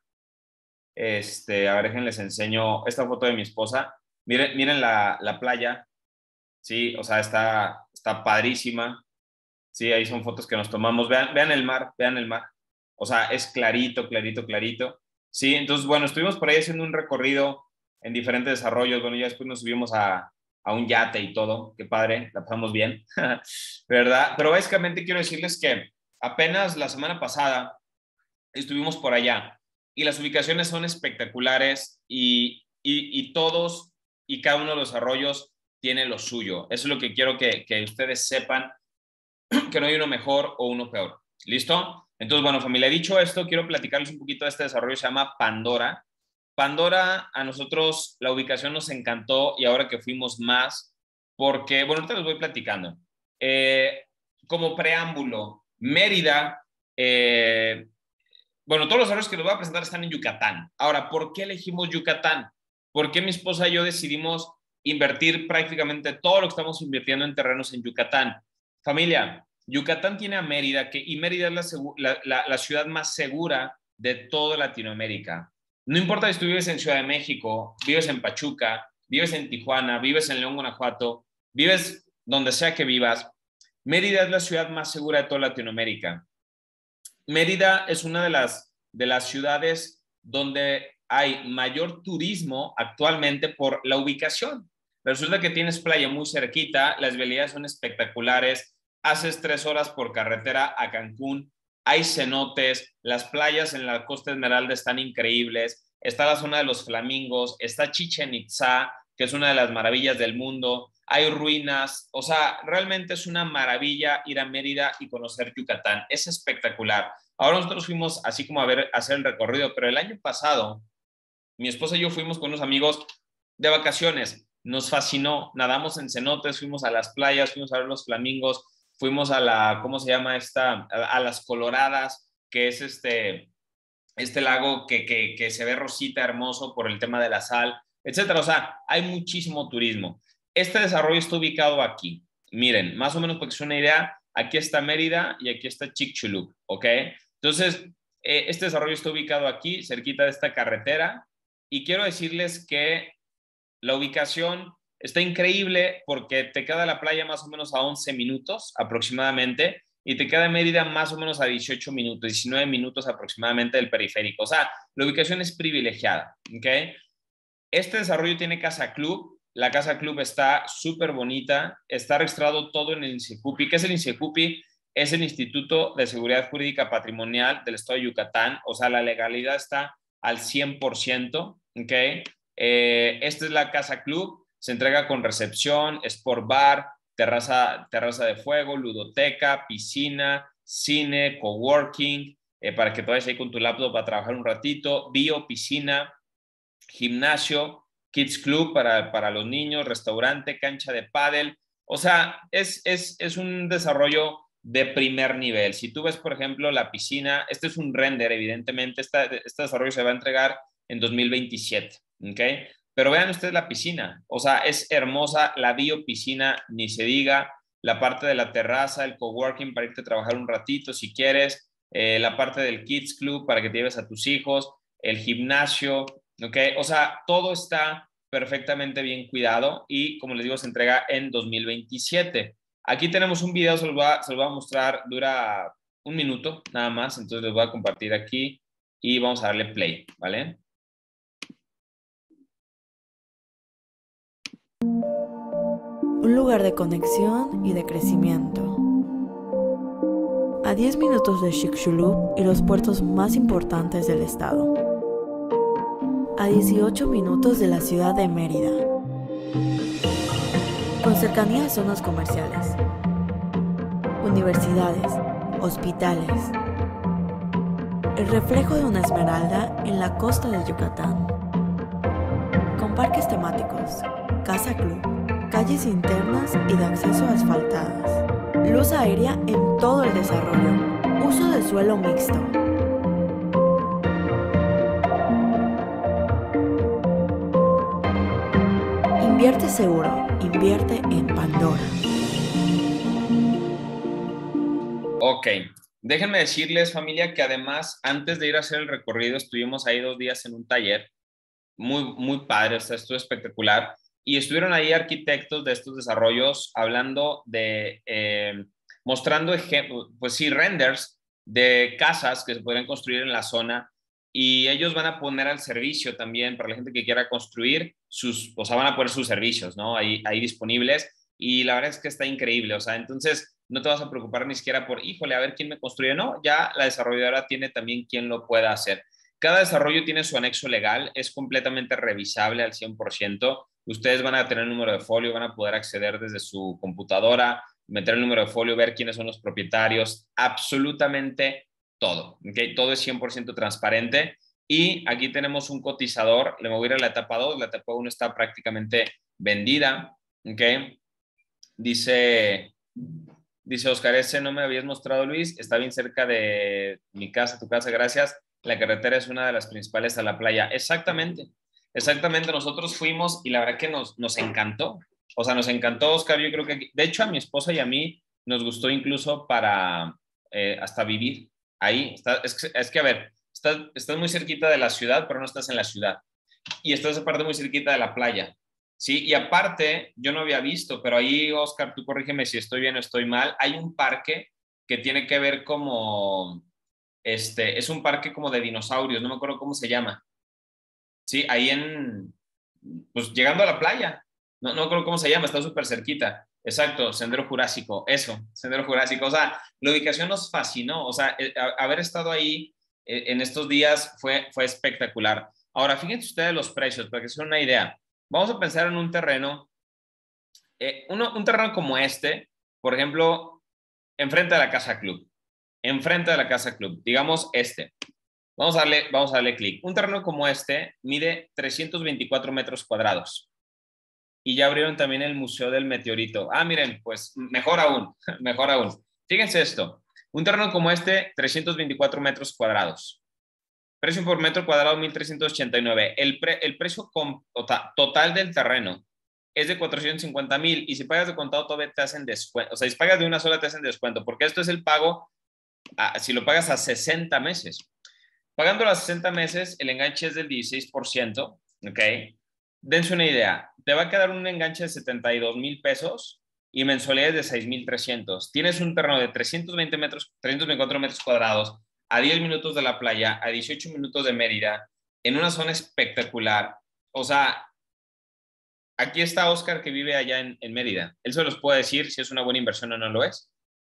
este, a ver, déjenles enseño esta foto de mi esposa. Miren, miren la, la playa, sí, o sea, está, está padrísima. Sí, ahí son fotos que nos tomamos. Vean, vean el mar, vean el mar. O sea, es clarito, clarito, clarito. Sí, entonces, bueno, estuvimos por ahí haciendo un recorrido en diferentes desarrollos. Bueno, ya después nos subimos a, a un yate y todo. Qué padre, la pasamos bien. ¿Verdad? Pero básicamente quiero decirles que apenas la semana pasada estuvimos por allá y las ubicaciones son espectaculares y, y, y todos y cada uno de los desarrollos tiene lo suyo. Eso es lo que quiero que, que ustedes sepan, que no hay uno mejor o uno peor. ¿Listo? Entonces, bueno, familia, dicho esto, quiero platicarles un poquito de este desarrollo, se llama Pandora. Pandora, a nosotros la ubicación nos encantó y ahora que fuimos más, porque, bueno, ahorita les voy platicando. Eh, como preámbulo, Mérida, eh, bueno, todos los desarrollos que les voy a presentar están en Yucatán. Ahora, ¿por qué elegimos Yucatán? ¿Por qué mi esposa y yo decidimos invertir prácticamente todo lo que estamos invirtiendo en terrenos en Yucatán? Familia, Yucatán tiene a Mérida, que, y Mérida es la, la, la ciudad más segura de toda Latinoamérica. No importa si tú vives en Ciudad de México, vives en Pachuca, vives en Tijuana, vives en León, Guanajuato, vives donde sea que vivas, Mérida es la ciudad más segura de toda Latinoamérica. Mérida es una de las, de las ciudades donde hay mayor turismo actualmente por la ubicación. Resulta que tienes playa muy cerquita, las vialidades son espectaculares, haces tres horas por carretera a Cancún, hay cenotes, las playas en la Costa Esmeralda están increíbles, está la zona de los flamingos, está Chichén Itzá, que es una de las maravillas del mundo, hay ruinas, o sea, realmente es una maravilla ir a Mérida y conocer Yucatán, es espectacular. Ahora nosotros fuimos así como a ver, a hacer el recorrido, pero el año pasado, mi esposa y yo fuimos con unos amigos de vacaciones, nos fascinó, nadamos en cenotes, fuimos a las playas, fuimos a ver los flamingos, fuimos a la, ¿cómo se llama esta? A, a las Coloradas, que es este, este lago que, que, que se ve rosita, hermoso por el tema de la sal, etcétera. O sea, hay muchísimo turismo. Este desarrollo está ubicado aquí. Miren, más o menos para que sea una idea, aquí está Mérida y aquí está Chicxulub, ¿ok? Entonces, eh, este desarrollo está ubicado aquí, cerquita de esta carretera, y quiero decirles que la ubicación está increíble porque te queda la playa más o menos a once minutos aproximadamente y te queda Mérida más o menos a dieciocho minutos, diecinueve minutos aproximadamente del periférico. O sea, la ubicación es privilegiada, ¿ok? Este desarrollo tiene casa club. La casa club está súper bonita. Está registrado todo en el INSECUPI. ¿Qué es el INSECUPI? Es el Instituto de Seguridad Jurídica Patrimonial del Estado de Yucatán. O sea, la legalidad está al cien por ciento, ¿ok? Eh, esta es la casa club. Se entrega con recepción, sport bar, terraza, terraza de fuego, ludoteca, piscina, cine, coworking, eh, para que te vayas ahí con tu laptop para trabajar un ratito, bio, piscina, gimnasio, kids club para, para los niños, restaurante, cancha de pádel. O sea, es, es, es un desarrollo de primer nivel. Si tú ves, por ejemplo, la piscina, este es un render, evidentemente, esta, este desarrollo se va a entregar en dos mil veintisiete, ¿ok? Pero vean ustedes la piscina, o sea, es hermosa, la biopiscina, ni se diga, la parte de la terraza, el coworking para irte a trabajar un ratito si quieres, eh, la parte del kids club para que te lleves a tus hijos, el gimnasio, ¿ok? O sea, todo está perfectamente bien cuidado y, como les digo, se entrega en dos mil veintisiete. Aquí tenemos un video, se los voy a, se los voy a mostrar, dura un minuto nada más, entonces les voy a compartir aquí y vamos a darle play, ¿vale? Un lugar de conexión y de crecimiento. A diez minutos de Chicxulub y los puertos más importantes del estado. A dieciocho minutos de la ciudad de Mérida. Con cercanía a zonas comerciales, universidades, hospitales. El reflejo de una esmeralda en la costa de Yucatán. Con parques temáticos, casa club, calles internas y de acceso asfaltadas. Luz aérea en todo el desarrollo. Uso de suelo mixto. Invierte seguro. Invierte en Pandora. Ok. Déjenme decirles, familia, que además, antes de ir a hacer el recorrido, estuvimos ahí dos días en un taller. Muy, muy padre, o sea, estuvo espectacular. Y estuvieron ahí arquitectos de estos desarrollos hablando de, eh, mostrando, pues sí, renders de casas que se podrían construir en la zona y ellos van a poner al servicio también para la gente que quiera construir sus, o sea, van a poner sus servicios, ¿no? Ahí, ahí disponibles y la verdad es que está increíble, o sea, entonces no te vas a preocupar ni siquiera por, híjole, a ver quién me construye, no, ya la desarrolladora tiene también quien lo pueda hacer. Cada desarrollo tiene su anexo legal, es completamente revisable al cien por ciento. Ustedes van a tener el número de folio, van a poder acceder desde su computadora, meter el número de folio, ver quiénes son los propietarios, absolutamente todo. ¿Okay? Todo es cien por ciento transparente. Y aquí tenemos un cotizador, le voy a ir a la etapa dos, la etapa uno está prácticamente vendida. ¿Okay? Dice, dice Oscar, ese no me habías mostrado, Luis, está bien cerca de mi casa, tu casa, gracias. La carretera es una de las principales a la playa. Exactamente, exactamente. Nosotros fuimos y la verdad que nos, nos encantó. O sea, nos encantó, Oscar. Yo creo que, de hecho, a mi esposa y a mí nos gustó incluso para eh, hasta vivir ahí. Está, es, que, es que, a ver, estás, estás muy cerquita de la ciudad, pero no estás en la ciudad. Y estás aparte muy cerquita de la playa. Sí, y aparte, yo no había visto, pero ahí, Oscar, tú corrígeme si estoy bien o estoy mal. Hay un parque que tiene que ver como este, es un parque como de dinosaurios, no me acuerdo cómo se llama. Sí, ahí en, pues llegando a la playa, no, no me acuerdo cómo se llama, está súper cerquita. Exacto, Sendero Jurásico, eso, Sendero Jurásico. O sea, la ubicación nos fascinó, o sea, a, haber estado ahí eh, en estos días fue, fue espectacular. Ahora, fíjense ustedes los precios, para que se den una idea. Vamos a pensar en un terreno eh, uno, un terreno como este, por ejemplo, enfrente de la Casa Club, enfrente de la Casa Club, digamos este. Vamos a darle, vamos a darle clic. Un terreno como este mide trescientos veinticuatro metros cuadrados. Y ya abrieron también el Museo del Meteorito. Ah, miren, pues mejor aún, mejor aún. Fíjense esto. Un terreno como este, trescientos veinticuatro metros cuadrados. Precio por metro cuadrado, mil trescientos ochenta y nueve. El, pre, el precio com, total del terreno es de cuatrocientos cincuenta mil. Y si pagas de contado, todavía te hacen descuento. O sea, si pagas de una sola, te hacen descuento. Porque esto es el pago, a, si lo pagas a sesenta meses. Pagando a sesenta meses, el enganche es del dieciséis por ciento. ¿Ok? Dense una idea. Te va a quedar un enganche de setenta y dos mil pesos y mensualidades de seis mil trescientos. Tienes un terreno de trescientos veinte metros, trescientos veinticuatro metros cuadrados, a diez minutos de la playa, a dieciocho minutos de Mérida, en una zona espectacular. O sea, aquí está Oscar, que vive allá en, en Mérida. Él se los puede decir si es una buena inversión o no lo es.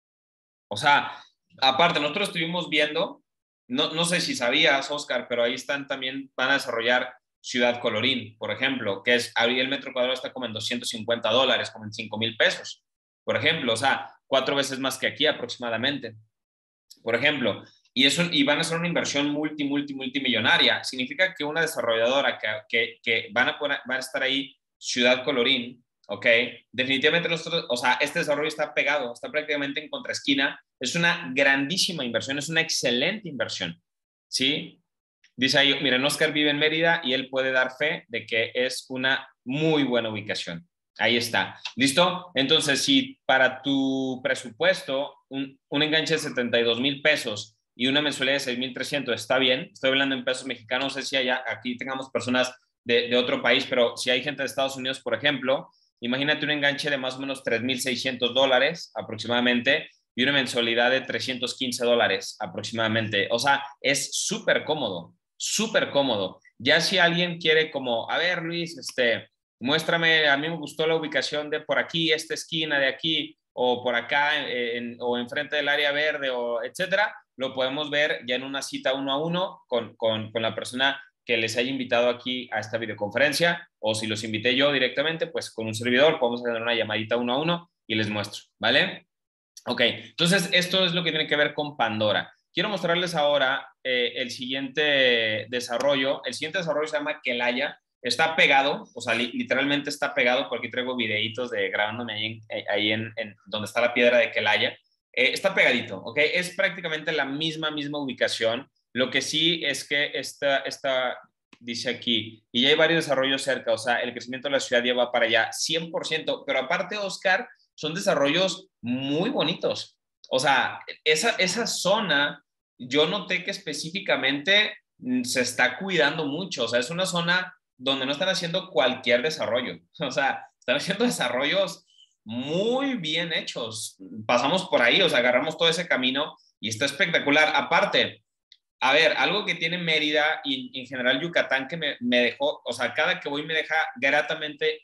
O sea, aparte, nosotros estuvimos viendo, no, no sé si sabías, Oscar, pero ahí están también, van a desarrollar Ciudad Colorín, por ejemplo, que es, ahí el metro cuadrado está como en doscientos cincuenta dólares, como en cinco mil pesos, por ejemplo, o sea, cuatro veces más que aquí aproximadamente, por ejemplo, y, eso, y van a ser una inversión multi, multi, multimillonaria. Significa que una desarrolladora que, que, que van, a poner, van a estar ahí, Ciudad Colorín, ¿ok? Definitivamente nosotros, o sea, este desarrollo está pegado, está prácticamente en contraesquina, es una grandísima inversión, es una excelente inversión, ¿sí? Dice ahí, miren, Oscar vive en Mérida y él puede dar fe de que es una muy buena ubicación. Ahí está. ¿Listo? Entonces, si para tu presupuesto un, un enganche de setenta y dos mil pesos y una mensualidad de seis mil trescientos está bien, estoy hablando en pesos mexicanos, no sé si allá, aquí tengamos personas de, de otro país, pero si hay gente de Estados Unidos, por ejemplo, imagínate un enganche de más o menos tres mil seiscientos dólares aproximadamente y una mensualidad de trescientos quince dólares aproximadamente. O sea, es súper cómodo, súper cómodo. Ya si alguien quiere como, a ver, Luis, este, muéstrame, a mí me gustó la ubicación de por aquí, esta esquina de aquí, o por acá, en, o enfrente del área verde, o etcétera, lo podemos ver ya en una cita uno a uno con, con, con la persona que les haya invitado aquí a esta videoconferencia, o si los invité yo directamente, pues con un servidor podemos hacer una llamadita uno a uno y les muestro, ¿vale? Ok, entonces esto es lo que tiene que ver con Pandora. Quiero mostrarles ahora eh, el siguiente desarrollo. El siguiente desarrollo se llama Quelaya. Está pegado, o sea, li literalmente está pegado, porque traigo videitos de grabándome ahí, en, eh, ahí en, en donde está la piedra de Quelaya. Eh, está pegadito, ¿ok? Es prácticamente la misma, misma ubicación. Lo que sí es que esta, esta dice aquí, y ya hay varios desarrollos cerca, o sea, el crecimiento de la ciudad ya va para allá, cien por ciento, pero aparte, Oscar, son desarrollos muy bonitos. O sea, esa, esa zona, yo noté que específicamente se está cuidando mucho. O sea, es una zona donde no están haciendo cualquier desarrollo. O sea, están haciendo desarrollos muy bien hechos. Pasamos por ahí, o sea, agarramos todo ese camino y está espectacular. Aparte, a ver, algo que tiene Mérida y en general Yucatán que me, me dejó, o sea, cada que voy me deja gratamente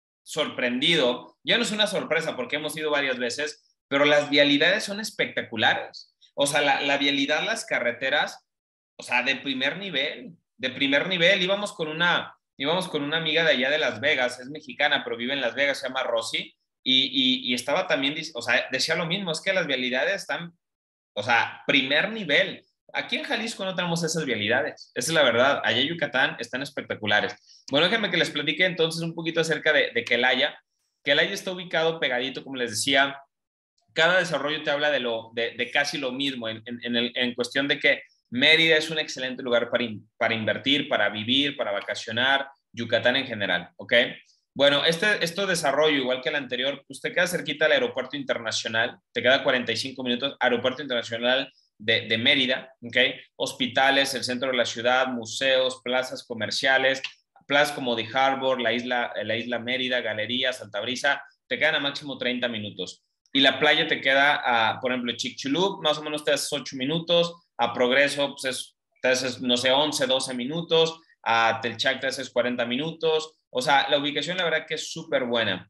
sorprendido. Ya no es una sorpresa porque hemos ido varias veces, pero las vialidades son espectaculares. O sea, la, la vialidad, las carreteras, o sea, de primer nivel, de primer nivel. Íbamos con una, íbamos con una amiga de allá de Las Vegas, es mexicana, pero vive en Las Vegas, se llama Rosy, y, y, y estaba también, o sea, decía lo mismo, es que las vialidades están, o sea, primer nivel. Aquí en Jalisco no tenemos esas vialidades, esa es la verdad. Allá en Yucatán están espectaculares. Bueno, déjenme que les platique entonces un poquito acerca de, de Quelaya. Quelaya está ubicado pegadito, como les decía. Cada desarrollo te habla de, lo, de, de casi lo mismo, en, en, en, el, en cuestión de que Mérida es un excelente lugar para, in, para invertir, para vivir, para vacacionar, Yucatán en general, ¿ok? Bueno, este, este desarrollo, igual que el anterior, pues te queda cerquita al aeropuerto internacional, te queda cuarenta y cinco minutos, aeropuerto internacional de, de Mérida, ¿ok? Hospitales, el centro de la ciudad, museos, plazas comerciales, plazas como The Harbor, la isla, la isla Mérida, galerías, Alta Brisa, te quedan a máximo treinta minutos. Y la playa te queda, a, por ejemplo, Chicxulub, más o menos te haces ocho minutos, a Progreso, pues es, te haces, no sé, once, doce minutos, a Telchac te haces cuarenta minutos. O sea, la ubicación la verdad que es súper buena.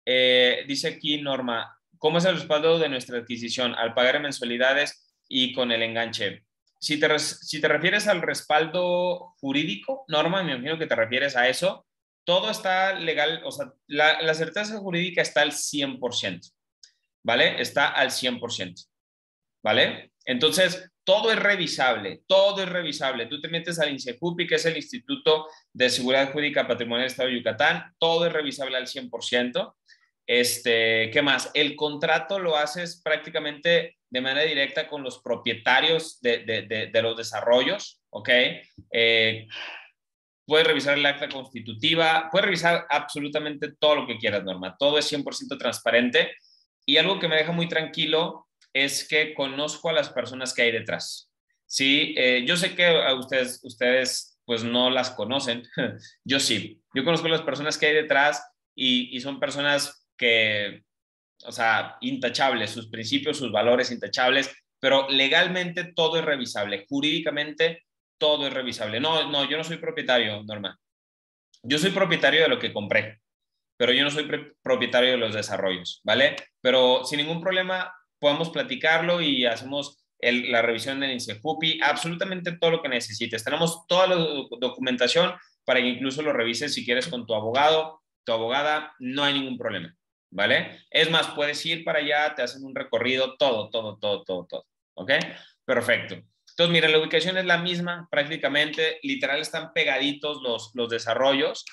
Eh, dice aquí Norma, ¿cómo es el respaldo de nuestra adquisición? Al pagar en mensualidades y con el enganche. Si te, si te refieres al respaldo jurídico, Norma, me imagino que te refieres a eso. todo está legal, o sea, la, la certeza jurídica está al cien por ciento, ¿vale? Está al cien por ciento, ¿vale? Entonces, todo es revisable, todo es revisable. Tú te metes al INSEJUPI, que es el Instituto de Seguridad Jurídica Patrimonial del Estado de Yucatán, todo es revisable al cien por ciento. Este, ¿qué más? El contrato lo haces prácticamente de manera directa con los propietarios de, de, de, de los desarrollos, ¿ok? Eh, puedes revisar el acta constitutiva, puedes revisar absolutamente todo lo que quieras, Norma. Todo es cien por ciento transparente. Y algo que me deja muy tranquilo es que conozco a las personas que hay detrás. Sí, eh, yo sé que a ustedes, ustedes pues no las conocen. Yo sí. Yo conozco a las personas que hay detrás y, y son personas que, o sea, intachables, sus principios, sus valores intachables, pero legalmente todo es revisable. Jurídicamente todo es revisable. No, no, yo no soy propietario, Norma. Yo soy propietario de lo que compré, pero yo no soy propietario de los desarrollos, ¿vale? Pero sin ningún problema podemos platicarlo y hacemos el, la revisión del INSEJUPI, absolutamente todo lo que necesites. Tenemos toda la documentación para que incluso lo revises si quieres con tu abogado, tu abogada, no hay ningún problema, ¿vale? Es más, puedes ir para allá, te hacen un recorrido, todo, todo, todo, todo, todo, ¿ok? Perfecto. Entonces, mira, la ubicación es la misma prácticamente, literal están pegaditos los, los desarrollos.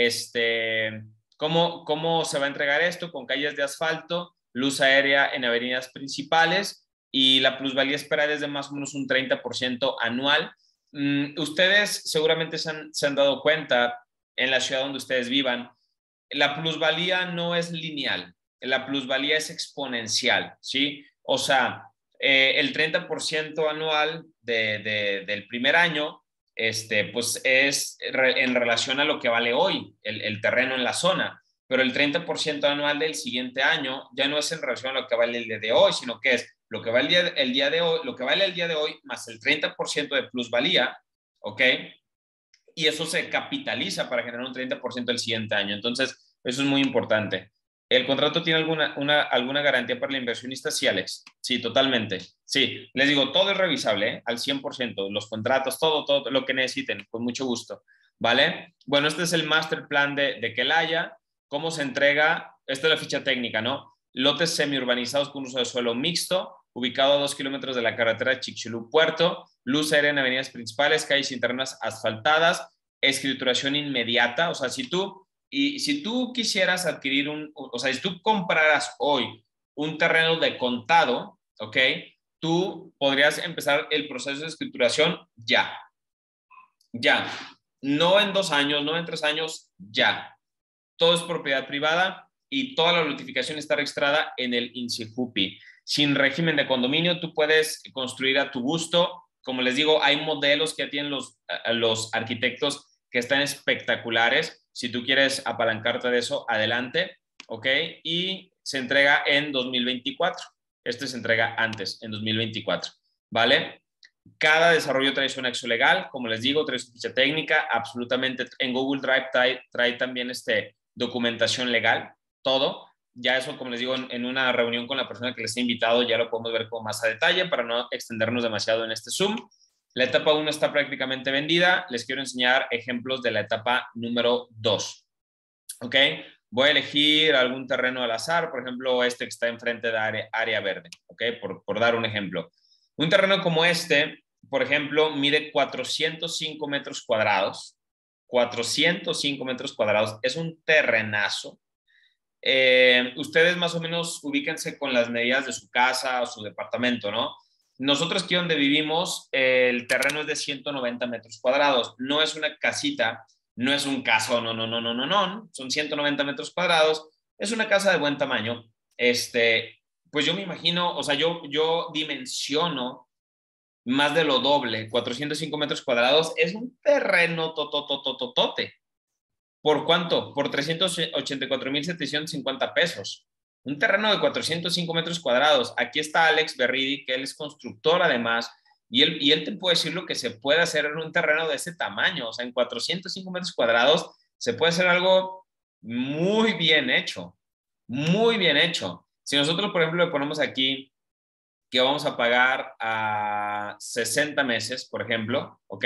Este, ¿cómo, ¿Cómo se va a entregar esto? Con calles de asfalto, luz aérea en avenidas principales y la plusvalía esperada es de más o menos un treinta por ciento anual. Mm, ustedes seguramente se han, se han dado cuenta en la ciudad donde ustedes vivan, la plusvalía no es lineal, la plusvalía es exponencial, ¿sí? O sea, eh, el treinta por ciento anual de, de, del primer año, este, pues es re, en relación a lo que vale hoy el, el terreno en la zona, pero el treinta por ciento anual del siguiente año ya no es en relación a lo que vale el día de hoy, sino que es lo que vale el día, el día de hoy, lo que vale el día de hoy más el treinta por ciento de plusvalía, ¿ok? Y eso se capitaliza para generar un treinta por ciento el siguiente año. Entonces, eso es muy importante. ¿El contrato tiene alguna, una, alguna garantía para el inversionista? Sí, Alex. Sí, totalmente. Sí, les digo, todo es revisable, ¿eh? Al cien por ciento. Los contratos, todo, todo lo que necesiten, con mucho gusto. ¿Vale? Bueno, este es el master plan de, de Celaya. ¿Cómo se entrega? Esta es la ficha técnica, ¿no? Lotes semiurbanizados con uso de suelo mixto, ubicado a dos kilómetros de la carretera Chicxulub-Puerto, luz aérea en avenidas principales, calles internas asfaltadas, escrituración inmediata. O sea, si tú, y, si tú quisieras adquirir un, o sea, si tú compraras hoy un terreno de contado, ¿ok? Tú podrías empezar el proceso de escrituración ya. Ya. No en dos años, no en tres años, ya. Todo es propiedad privada y toda la notificación está registrada en el INSEJUPI. Sin régimen de condominio, tú puedes construir a tu gusto. Como les digo, hay modelos que tienen los, los arquitectos que están espectaculares. Si tú quieres apalancarte de eso, adelante, ¿ok? Y se entrega en dos mil veinticuatro. Este se entrega antes, en dos mil veinticuatro, ¿vale? Cada desarrollo trae su anexo legal, como les digo, trae su ficha técnica, absolutamente. En Google Drive trae, trae también este, documentación legal, todo. Ya eso, como les digo, en, en una reunión con la persona que les he invitado, ya lo podemos ver con más a detalle para no extendernos demasiado en este Zoom. La etapa uno está prácticamente vendida. Les quiero enseñar ejemplos de la etapa número dos. ¿Ok? Voy a elegir algún terreno al azar, por ejemplo, este que está enfrente de área, área verde, ¿ok? Por, por dar un ejemplo. Un terreno como este, por ejemplo, mide cuatrocientos cinco metros cuadrados. cuatrocientos cinco metros cuadrados. Es un terrenazo. Eh, ustedes más o menos ubíquense con las medidas de su casa o su departamento, ¿no? Nosotros aquí donde vivimos, eh, el terreno es de ciento noventa metros cuadrados. No es una casita, no es un caso, no, no, no, no, no, no. Son ciento noventa metros cuadrados. Es una casa de buen tamaño. Este, pues yo me imagino, o sea, yo, yo dimensiono más de lo doble, cuatrocientos cinco metros cuadrados. Es un terreno tototototote. ¿Por cuánto? Por trescientos ochenta y cuatro mil setecientos cincuenta pesos. Un terreno de cuatrocientos cinco metros cuadrados. Aquí está Alex Berridi, que él es constructor además, y él, y él te puede decir lo que se puede hacer en un terreno de ese tamaño. O sea, en cuatrocientos cinco metros cuadrados se puede hacer algo muy bien hecho, muy bien hecho. Si nosotros, por ejemplo, le ponemos aquí que vamos a pagar a sesenta meses, por ejemplo, ¿ok?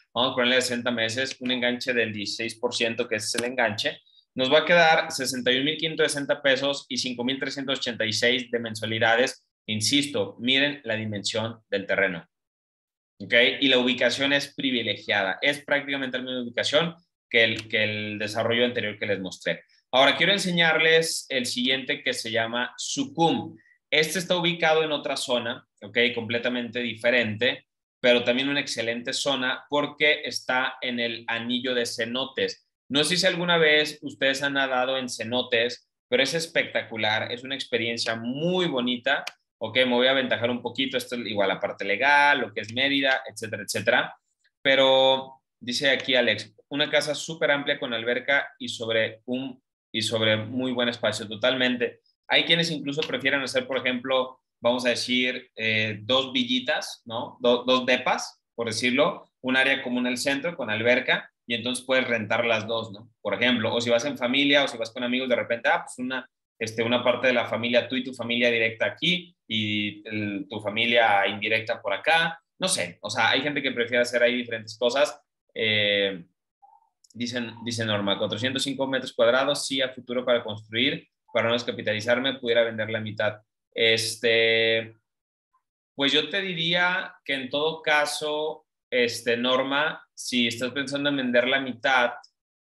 vamos a ponerle sesenta meses, un enganche del dieciséis por ciento, que ese es el enganche, nos va a quedar sesenta y un mil quinientos sesenta pesos y cinco mil trescientos ochenta y seis de mensualidades. Insisto, miren la dimensión del terreno. ¿Ok? Y la ubicación es privilegiada. Es prácticamente la misma ubicación que el, que el desarrollo anterior que les mostré. Ahora, quiero enseñarles el siguiente que se llama Sucum. Este está ubicado en otra zona, ¿ok? Completamente diferente, pero también una excelente zona porque está en el anillo de cenotes. No sé si alguna vez ustedes han nadado en cenotes, pero es espectacular, es una experiencia muy bonita. Ok, me voy a aventajar un poquito, esto es igual la parte legal, lo que es Mérida, etcétera, etcétera. Pero dice aquí Alex, una casa súper amplia con alberca y sobre, un, y sobre muy buen espacio, totalmente. Hay quienes incluso prefieren hacer, por ejemplo, vamos a decir, eh, dos villitas, ¿no? Do, dos depas, por decirlo, un área común en el centro con alberca y entonces puedes rentar las dos, ¿no? Por ejemplo, o si vas en familia o si vas con amigos, de repente, ah, pues una, este, una parte de la familia, tú y tu familia directa aquí y el, tu familia indirecta por acá, no sé, o sea, hay gente que prefiere hacer ahí diferentes cosas. Eh, dicen, dice Norma, cuatrocientos cinco metros cuadrados, sí, a futuro para construir, para no descapitalizarme, pudiera vender la mitad. Este, pues yo te diría que en todo caso, este, Norma, si estás pensando en vender la mitad,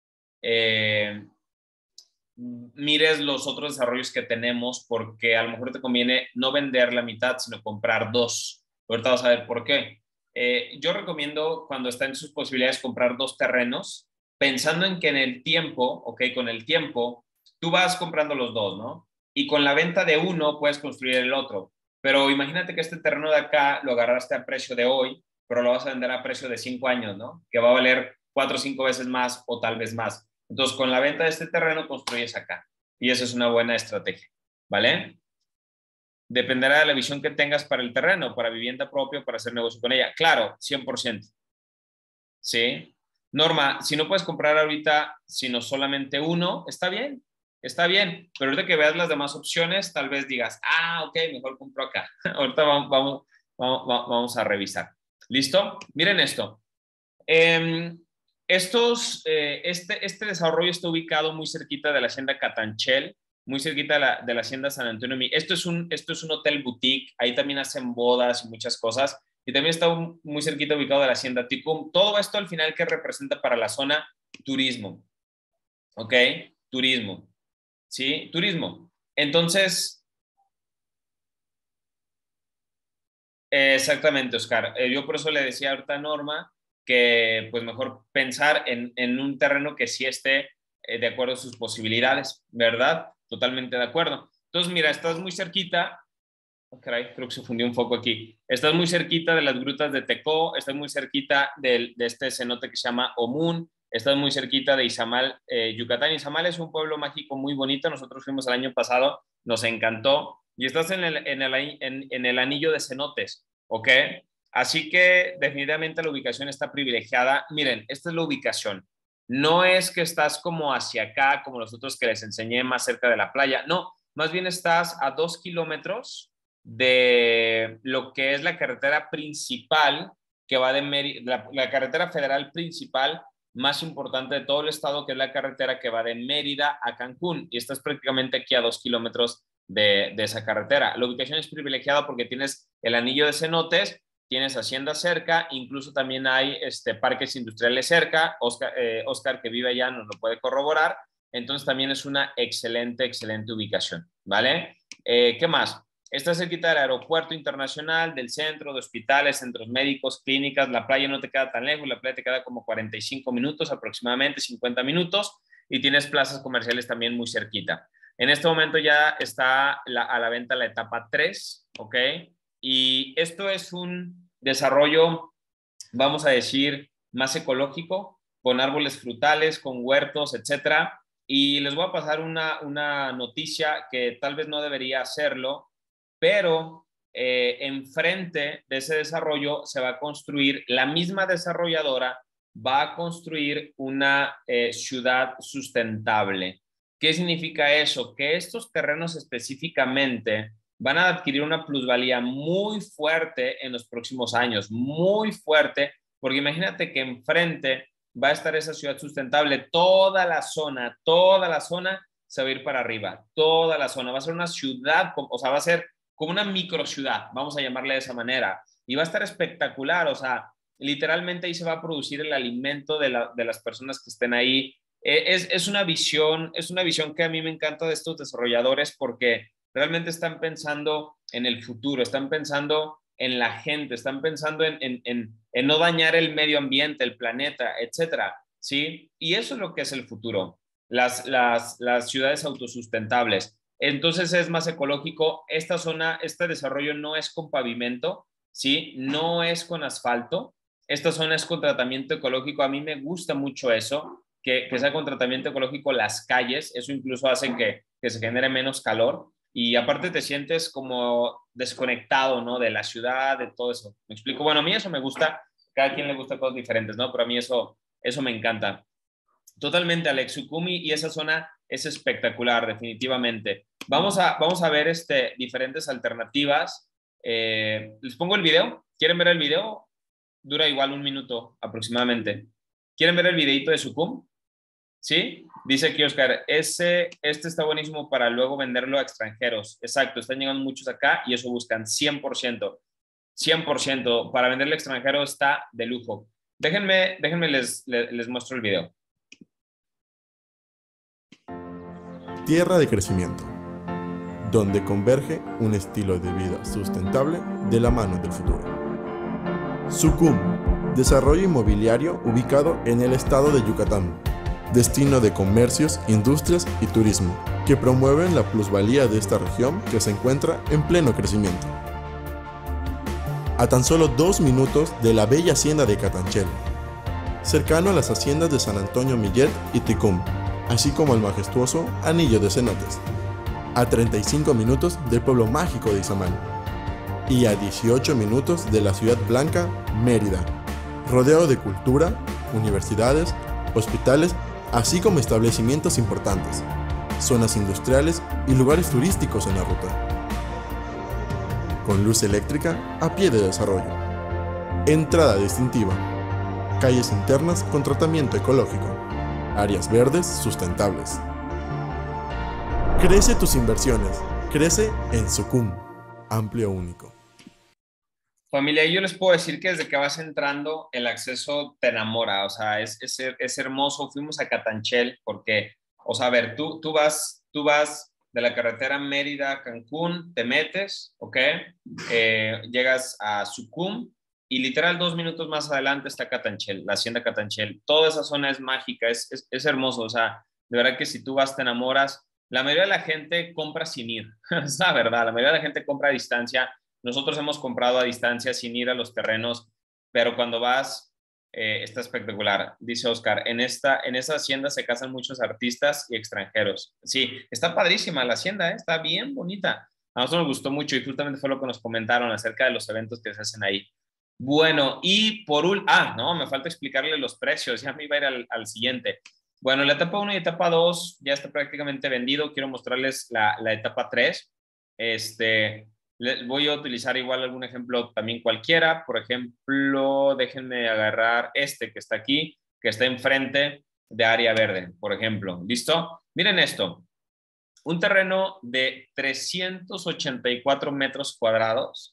eh, mires los otros desarrollos que tenemos, porque a lo mejor te conviene no vender la mitad, sino comprar dos. Ahorita vas a ver por qué. Eh, yo recomiendo, cuando está en sus posibilidades, comprar dos terrenos, pensando en que en el tiempo, ok, con el tiempo, tú vas comprando los dos, ¿no? Y con la venta de uno puedes construir el otro. Pero imagínate que este terreno de acá lo agarraste a precio de hoy, pero lo vas a vender a precio de cinco años, ¿no? Que va a valer cuatro o cinco veces más o tal vez más. Entonces, con la venta de este terreno construyes acá. Y esa es una buena estrategia, ¿vale? Dependerá de la visión que tengas para el terreno, para vivienda propia, para hacer negocio con ella. Claro, cien por ciento. ¿Sí? Norma, si no puedes comprar ahorita, sino solamente uno, está bien, está bien. Pero ahorita que veas las demás opciones, tal vez digas, ah, ok, mejor compro acá. Ahorita vamos, vamos, vamos, vamos a revisar. ¿Listo? Miren esto. Eh, estos, eh, este, este desarrollo está ubicado muy cerquita de la hacienda Catanchel, muy cerquita de la, de la hacienda San Antonio. Esto es, un, esto es un hotel boutique, ahí también hacen bodas y muchas cosas, y también está muy cerquita ubicado de la hacienda Ticum. Todo esto al final que representa para la zona turismo, ¿ok? Turismo, ¿sí? Turismo. Entonces, eh, exactamente, Oscar. Eh, yo por eso le decía ahorita a Norma que pues mejor pensar en, en un terreno que sí esté eh, de acuerdo a sus posibilidades, ¿verdad? Totalmente de acuerdo. Entonces, mira, estás muy cerquita, oh, caray, creo que se fundió un foco aquí, estás muy cerquita de las grutas de Tecó, estás muy cerquita de, de este cenote que se llama Omun, estás muy cerquita de Izamal, eh, Yucatán. Izamal es un pueblo mágico muy bonito, nosotros fuimos el año pasado, nos encantó, y estás en el, en el, en, en el anillo de cenotes, ¿ok? Así que definitivamente la ubicación está privilegiada. Miren, esta es la ubicación. No es que estás como hacia acá, como los otros que les enseñé más cerca de la playa. No, más bien estás a dos kilómetros de lo que es la carretera principal que va de Mérida, la, la carretera federal principal más importante de todo el estado, que es la carretera que va de Mérida a Cancún. Y estás prácticamente aquí a dos kilómetros de, de esa carretera. La ubicación es privilegiada porque tienes el anillo de cenotes, tienes hacienda cerca, incluso también hay este, parques industriales cerca. Oscar, eh, Oscar, que vive allá, nos lo puede corroborar. Entonces también es una excelente, excelente ubicación, ¿vale? Eh, ¿Qué más? Está cerquita del aeropuerto internacional, del centro, de hospitales, centros médicos, clínicas. La playa no te queda tan lejos, la playa te queda como cuarenta y cinco minutos, aproximadamente cincuenta minutos, y tienes plazas comerciales también muy cerquita. En este momento ya está la, a la venta la etapa tres, ¿ok? Y esto es un desarrollo, vamos a decir, más ecológico, con árboles frutales, con huertos, etcétera. Y les voy a pasar una, una noticia que tal vez no debería hacerlo, pero eh, enfrente de ese desarrollo se va a construir, la misma desarrolladora va a construir una eh, ciudad sustentable. ¿Qué significa eso? Que estos terrenos específicamente van a adquirir una plusvalía muy fuerte en los próximos años, muy fuerte, porque imagínate que enfrente va a estar esa ciudad sustentable, toda la zona, toda la zona se va a ir para arriba, toda la zona, va a ser una ciudad, o sea, va a ser como una microciudad, vamos a llamarle de esa manera, y va a estar espectacular, o sea, literalmente ahí se va a producir el alimento de, la, de las personas que estén ahí. Es, es una visión, es una visión que a mí me encanta de estos desarrolladores porque realmente están pensando en el futuro, están pensando en la gente, están pensando en, en, en, en no dañar el medio ambiente, el planeta, etcétera, ¿sí? Y eso es lo que es el futuro, las, las, las ciudades autosustentables. Entonces es más ecológico. Esta zona, este desarrollo no es con pavimento, ¿sí? No es con asfalto. Esta zona es con tratamiento ecológico. A mí me gusta mucho eso, que, que sea con tratamiento ecológico las calles. Eso incluso hace que, que se genere menos calor. Y aparte te sientes como desconectado, ¿no? De la ciudad, de todo eso. ¿Me explico? Bueno, a mí eso me gusta. Cada quien le gusta cosas diferentes, ¿no? Pero a mí eso, eso me encanta. Totalmente, Alex. Sukumi y esa zona es espectacular, definitivamente. Vamos a, vamos a ver este, diferentes alternativas. Eh, ¿Les pongo el video? ¿Quieren ver el video? Dura igual un minuto aproximadamente. ¿Quieren ver el videito de Sukum? ¿Sí? Dice aquí Oscar, ese, este está buenísimo para luego venderlo a extranjeros. Exacto, están llegando muchos acá y eso buscan cien por ciento. cien por ciento. Para venderle a extranjero está de lujo. Déjenme, déjenme les, les, les muestro el video. Tierra de crecimiento, donde converge un estilo de vida sustentable de la mano del futuro. Sukum, desarrollo inmobiliario ubicado en el estado de Yucatán, destino de comercios, industrias y turismo, que promueven la plusvalía de esta región que se encuentra en pleno crecimiento. A tan solo dos minutos de la bella hacienda de Catanchel, cercano a las haciendas de San Antonio Millet y Ticum, así como al majestuoso Anillo de Cenotes, a treinta y cinco minutos del pueblo mágico de Izamal, y a dieciocho minutos de la ciudad blanca, Mérida, rodeado de cultura, universidades, hospitales, así como establecimientos importantes, zonas industriales y lugares turísticos en la ruta. Con luz eléctrica a pie de desarrollo. Entrada distintiva. Calles internas con tratamiento ecológico. Áreas verdes sustentables. Crece tus inversiones. Crece en Sukum. Amplio único. Familia, yo les puedo decir que desde que vas entrando, el acceso te enamora, o sea, es, es, es hermoso. Fuimos a Catanchel porque, o sea, a ver, tú, tú, vas, tú vas de la carretera Mérida-Cancún, te metes, ¿ok? Eh, llegas a Sukum y literal dos minutos más adelante está Catanchel, la hacienda Catanchel. Toda esa zona es mágica, es, es, es hermoso, o sea, de verdad que si tú vas te enamoras. La mayoría de la gente compra sin ir, es la verdad, la mayoría de la gente compra a distancia. Nosotros hemos comprado a distancia sin ir a los terrenos, pero cuando vas, eh, está espectacular. Dice Oscar, en esta, en esa hacienda se casan muchos artistas y extranjeros. Sí, está padrísima la hacienda, ¿eh? Está bien bonita. A nosotros nos gustó mucho y justamente fue lo que nos comentaron acerca de los eventos que se hacen ahí. Bueno, y por un... Ah, no, me falta explicarle los precios, ya me iba a ir al, al siguiente. Bueno, la etapa uno y etapa dos ya está prácticamente vendido. Quiero mostrarles la, la etapa tres. Este... Voy a utilizar igual algún ejemplo también cualquiera. Por ejemplo, déjenme agarrar este que está aquí, que está enfrente de área verde, por ejemplo. ¿Listo? Miren esto. Un terreno de trescientos ochenta y cuatro metros cuadrados.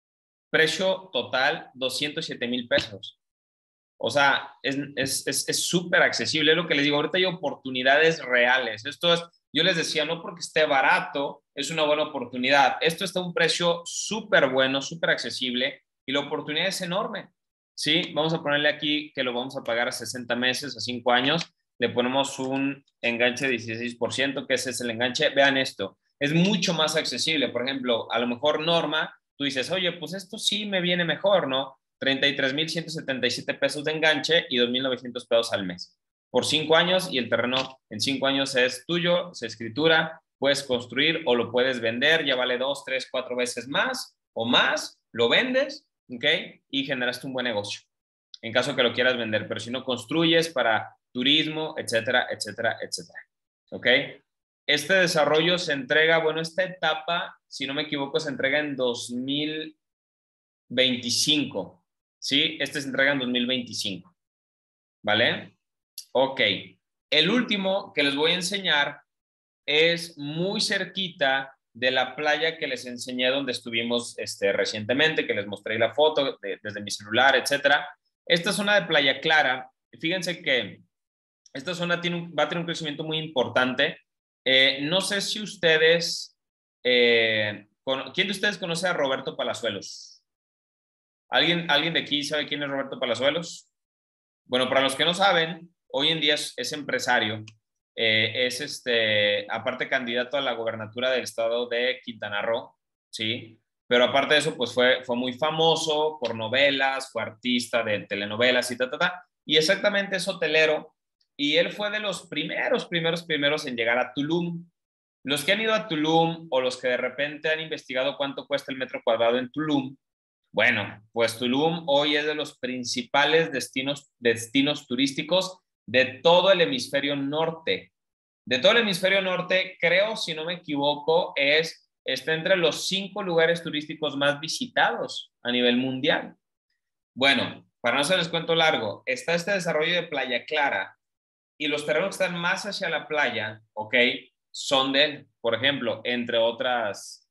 Precio total doscientos siete mil pesos. O sea, es súper accesible. Es lo que les digo. Ahorita hay oportunidades reales. Esto es... Yo les decía, no porque esté barato, es una buena oportunidad. Esto está a un precio súper bueno, súper accesible y la oportunidad es enorme. ¿Sí? Vamos a ponerle aquí que lo vamos a pagar a sesenta meses, a cinco años. Le ponemos un enganche de dieciséis por ciento, que ese es el enganche. Vean esto, es mucho más accesible. Por ejemplo, a lo mejor Norma, tú dices, oye, pues esto sí me viene mejor, ¿no? treinta y tres mil ciento setenta y siete pesos de enganche y dos mil novecientos pesos al mes. Por cinco años y el terreno en cinco años es tuyo, se escritura, puedes construir o lo puedes vender, ya vale dos, tres, cuatro veces más o más, lo vendes, ¿ok? Y generaste un buen negocio, en caso que lo quieras vender, pero si no construyes para turismo, etcétera, etcétera, etcétera, ¿ok? Este desarrollo se entrega, bueno, esta etapa, si no me equivoco, se entrega en dos mil veinticinco, ¿sí? Este se entrega en dos mil veinticinco, ¿vale? Ok. El último que les voy a enseñar es muy cerquita de la playa que les enseñé donde estuvimos este, recientemente, que les mostré la foto de, desde mi celular, etcétera. Esta zona de Playa Clara, fíjense que esta zona tiene un, va a tener un crecimiento muy importante. Eh, no sé si ustedes, eh, con, ¿quién de ustedes conoce a Roberto Palazuelos? ¿Alguien, ¿Alguien de aquí sabe quién es Roberto Palazuelos? Bueno, para los que no saben, hoy en día es, es empresario. Eh, es, este, aparte, candidato a la gobernatura del estado de Quintana Roo, ¿sí? Pero aparte de eso, pues fue, fue muy famoso por novelas, fue artista de telenovelas y ta, ta, ta. Y exactamente es hotelero. Y él fue de los primeros, primeros, primeros en llegar a Tulum. Los que han ido a Tulum o los que de repente han investigado cuánto cuesta el metro cuadrado en Tulum, bueno, pues Tulum hoy es de los principales destinos, destinos turísticos de todo el hemisferio norte. De todo el hemisferio norte, creo, si no me equivoco, es, está entre los cinco lugares turísticos más visitados a nivel mundial. Bueno, para no hacerles cuento largo, está este desarrollo de Playa Clara y los terrenos que están más hacia la playa, ¿ok? Son de él, por ejemplo, entre otras,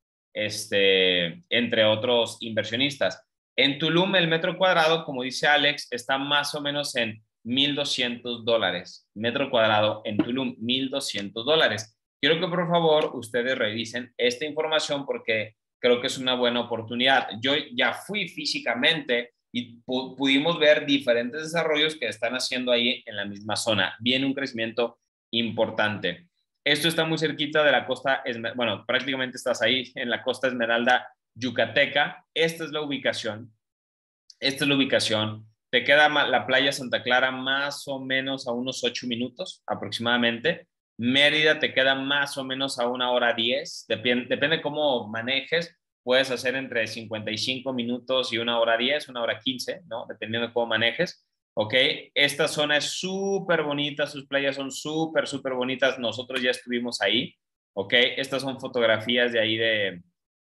este, entre otros inversionistas. En Tulum, el metro cuadrado, como dice Alex, está más o menos en mil doscientos dólares. Metro cuadrado en Tulum, mil doscientos dólares. Quiero que por favor ustedes revisen esta información porque creo que es una buena oportunidad. Yo ya fui físicamente y pu pudimos ver diferentes desarrollos que están haciendo ahí en la misma zona. Viene un crecimiento importante. Esto está muy cerquita de la costa, bueno, prácticamente estás ahí en la costa Esmeralda yucateca. Esta es la ubicación. Esta es la ubicación. Te queda la playa Santa Clara más o menos a unos ocho minutos aproximadamente. Mérida te queda más o menos a una hora diez. Depende, depende cómo manejes. Puedes hacer entre cincuenta y cinco minutos y una hora diez, una hora quince, ¿no? Dependiendo de cómo manejes. ¿Ok? Esta zona es súper bonita, sus playas son súper, súper bonitas. Nosotros ya estuvimos ahí. ¿Ok? Estas son fotografías de ahí de,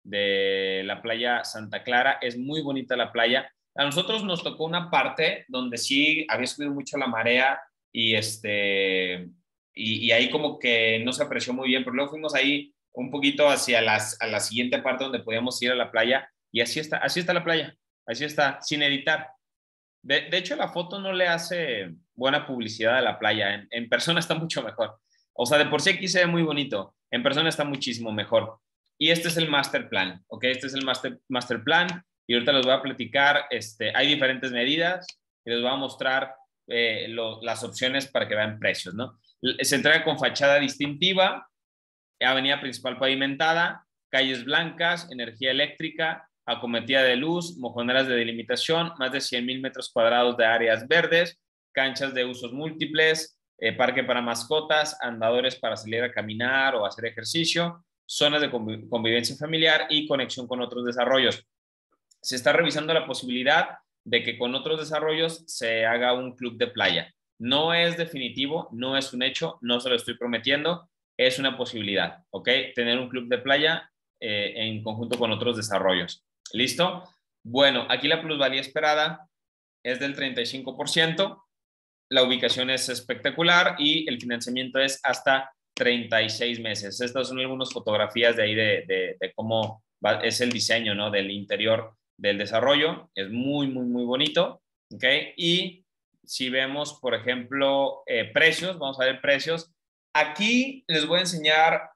de la playa Santa Clara. Es muy bonita la playa. A nosotros nos tocó una parte donde sí había subido mucho la marea y, este, y, y ahí como que no se apreció muy bien, pero luego fuimos ahí un poquito hacia las, a la siguiente parte donde podíamos ir a la playa y así está, así está la playa, así está, sin editar. De, de hecho, la foto no le hace buena publicidad a la playa, en, en persona está mucho mejor. O sea, de por sí aquí se ve muy bonito, en persona está muchísimo mejor. Y este es el master plan, ¿ok? Este es el master, master plan. Y ahorita les voy a platicar, este, hay diferentes medidas y les voy a mostrar eh, lo, las opciones para que vean precios, ¿no? Se entrega con fachada distintiva, avenida principal pavimentada, calles blancas, energía eléctrica, acometida de luz, mojoneras de delimitación, más de cien mil metros cuadrados de áreas verdes, canchas de usos múltiples, eh, parque para mascotas, andadores para salir a caminar o hacer ejercicio, zonas de conviv convivencia familiar y conexión con otros desarrollos. Se está revisando la posibilidad de que con otros desarrollos se haga un club de playa. No es definitivo, no es un hecho, no se lo estoy prometiendo, es una posibilidad, ¿ok? Tener un club de playa eh, en conjunto con otros desarrollos. ¿Listo? Bueno, aquí la plusvalía esperada es del treinta y cinco por ciento, la ubicación es espectacular y el financiamiento es hasta treinta y seis meses. Estas son algunas fotografías de ahí de, de, de cómo va, es el diseño, ¿no? Del interior del desarrollo. Es muy, muy, muy bonito, ¿ok? Y si vemos, por ejemplo, eh, precios, vamos a ver precios. Aquí les voy a enseñar,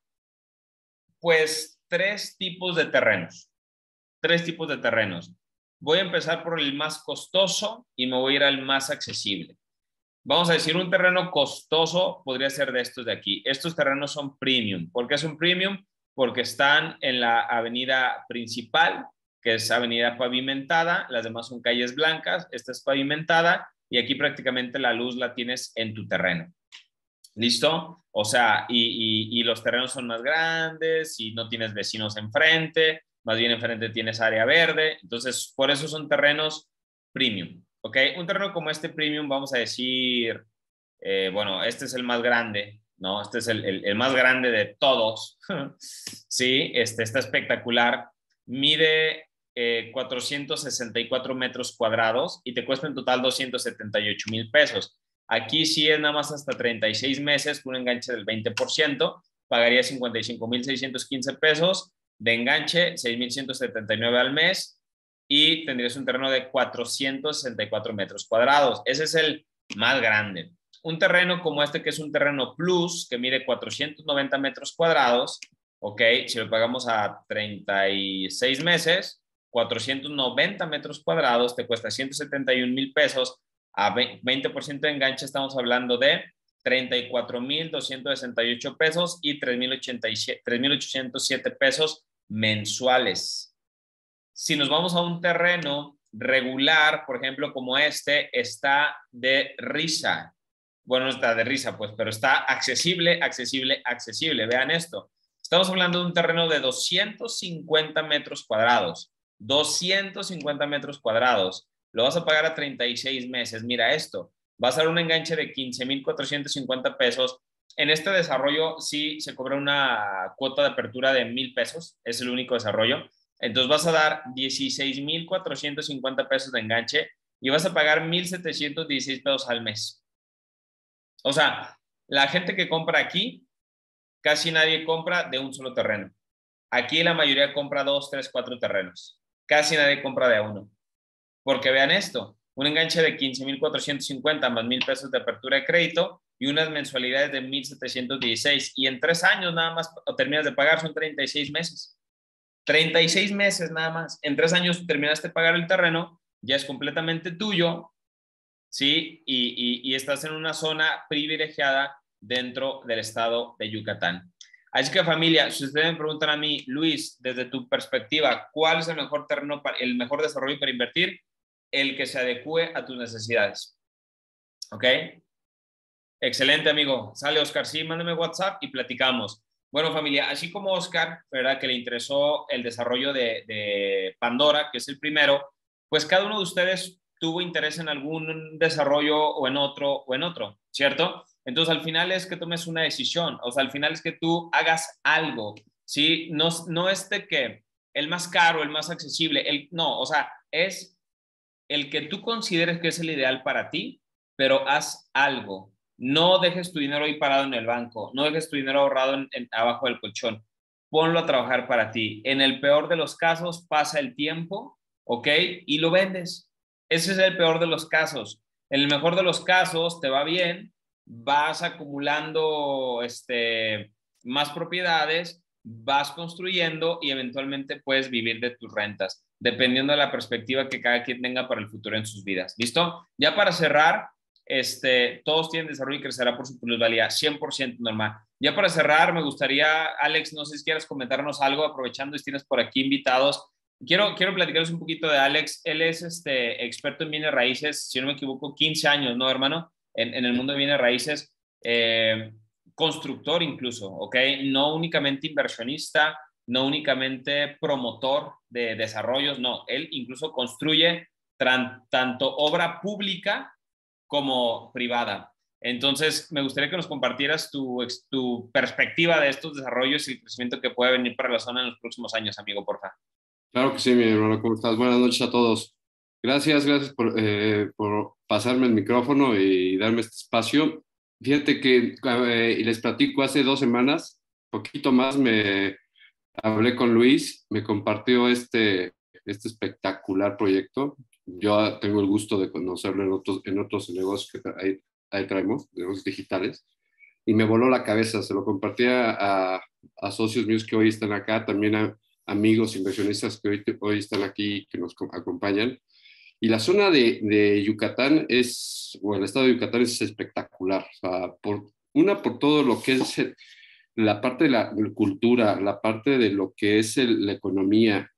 pues, tres tipos de terrenos. Tres tipos de terrenos. Voy a empezar por el más costoso y me voy a ir al más accesible. Vamos a decir, un terreno costoso podría ser de estos de aquí. Estos terrenos son premium. ¿Por qué son premium? Porque están en la avenida principal, que es avenida pavimentada. Las demás son calles blancas. Esta es pavimentada y aquí prácticamente la luz la tienes en tu terreno. ¿Listo? O sea, y, y, y los terrenos son más grandes y no tienes vecinos enfrente. Más bien enfrente tienes área verde. Entonces, por eso son terrenos premium. ¿Ok? Un terreno como este premium, vamos a decir, eh, bueno, este es el más grande, ¿no? Este es el, el, el más grande de todos. Sí, este está espectacular. Mide eh, cuatrocientos sesenta y cuatro metros cuadrados y te cuesta en total doscientos setenta y ocho mil pesos. Aquí sí es nada más hasta treinta y seis meses con un enganche del veinte por ciento, pagaría cincuenta y cinco mil seiscientos quince pesos de enganche, seis mil ciento setenta y nueve al mes y tendrías un terreno de cuatrocientos sesenta y cuatro metros cuadrados. Ese es el más grande. Un terreno como este, que es un terreno plus, que mide cuatrocientos noventa metros cuadrados, ok, si lo pagamos a treinta y seis meses, cuatrocientos noventa metros cuadrados, te cuesta ciento setenta y un mil pesos, a veinte por ciento de enganche estamos hablando de treinta y cuatro mil doscientos sesenta y ocho pesos y tres mil ochocientos siete pesos mensuales. Si nos vamos a un terreno regular, por ejemplo, como este, está de risa. Bueno, no está de risa, pues, pero está accesible, accesible, accesible. Vean esto. Estamos hablando de un terreno de doscientos cincuenta metros cuadrados. doscientos cincuenta metros cuadrados. Lo vas a pagar a treinta y seis meses. Mira esto. Vas a dar un enganche de quince mil cuatrocientos cincuenta pesos. En este desarrollo sí se cobra una cuota de apertura de mil pesos. Es el único desarrollo. Entonces vas a dar dieciséis mil cuatrocientos cincuenta pesos de enganche y vas a pagar mil setecientos dieciséis pesos al mes. O sea, la gente que compra aquí, casi nadie compra de un solo terreno. Aquí la mayoría compra dos, tres, cuatro terrenos. Casi nadie compra de a uno. Porque vean esto, un enganche de quince mil cuatrocientos cincuenta más mil pesos de apertura de crédito y unas mensualidades de mil setecientos dieciséis. Y en tres años nada más terminas de pagar, son treinta y seis meses. treinta y seis meses nada más. En tres años terminaste de pagar el terreno, ya es completamente tuyo, ¿sí? Y, y, y estás en una zona privilegiada dentro del estado de Yucatán. Así que, familia, si ustedes me preguntan a mí, Luis, desde tu perspectiva, ¿cuál es el mejor terreno, para, el mejor desarrollo para invertir? El que se adecue a tus necesidades. ¿Ok? Excelente, amigo. Sale, Oscar. Sí, mándame WhatsApp y platicamos. Bueno, familia, así como Oscar, ¿verdad?, que le interesó el desarrollo de, de Pandora, que es el primero, pues cada uno de ustedes tuvo interés en algún desarrollo o en otro o en otro, ¿cierto? Entonces, al final es que tomes una decisión, o sea, al final es que tú hagas algo, ¿sí? No, no es de que el más caro, el más accesible, el, no, o sea, es el que tú consideres que es el ideal para ti, pero haz algo. No dejes tu dinero ahí parado en el banco, no dejes tu dinero ahorrado en, en, abajo del colchón. Ponlo a trabajar para ti. En el peor de los casos, pasa el tiempo, ¿ok? Y lo vendes. Ese es el peor de los casos. En el mejor de los casos, te va bien, vas acumulando este, más propiedades, vas construyendo y eventualmente puedes vivir de tus rentas, dependiendo de la perspectiva que cada quien tenga para el futuro en sus vidas. ¿Listo? Ya para cerrar, este, todos tienen desarrollo y crecerá por su plusvalía, cien por ciento normal. Ya para cerrar, me gustaría, Alex, no sé si quieres comentarnos algo, aprovechando si tienes por aquí invitados. Quiero, quiero platicaros un poquito de Alex. Él es este, experto en bienes raíces, si no me equivoco, quince años, ¿no, hermano? En, en el mundo de bienes raíces. Eh, constructor incluso, ¿ok? No únicamente inversionista, no únicamente promotor de desarrollos, no. Él incluso construye tran, tanto obra pública como privada. Entonces, me gustaría que nos compartieras tu, tu perspectiva de estos desarrollos y el crecimiento que puede venir para la zona en los próximos años, amigo, por favor. Claro que sí, mi hermano, ¿cómo estás? Buenas noches a todos. Gracias, gracias por, eh, por pasarme el micrófono y darme este espacio. Fíjate que, eh, y les platico, hace dos semanas, poquito más, me hablé con Luis, me compartió este, este espectacular proyecto. Yo tengo el gusto de conocerlo en otros, en otros negocios que ahí, ahí traemos, negocios digitales, y me voló la cabeza. Se lo compartí a, a, a socios míos que hoy están acá, también a amigos inversionistas que hoy, hoy están aquí, que nos acompañan. Y la zona de, de Yucatán es, o el estado de Yucatán es espectacular. O sea, por, una, por todo lo que es el, la parte de la cultura, la parte de lo que es el, la economía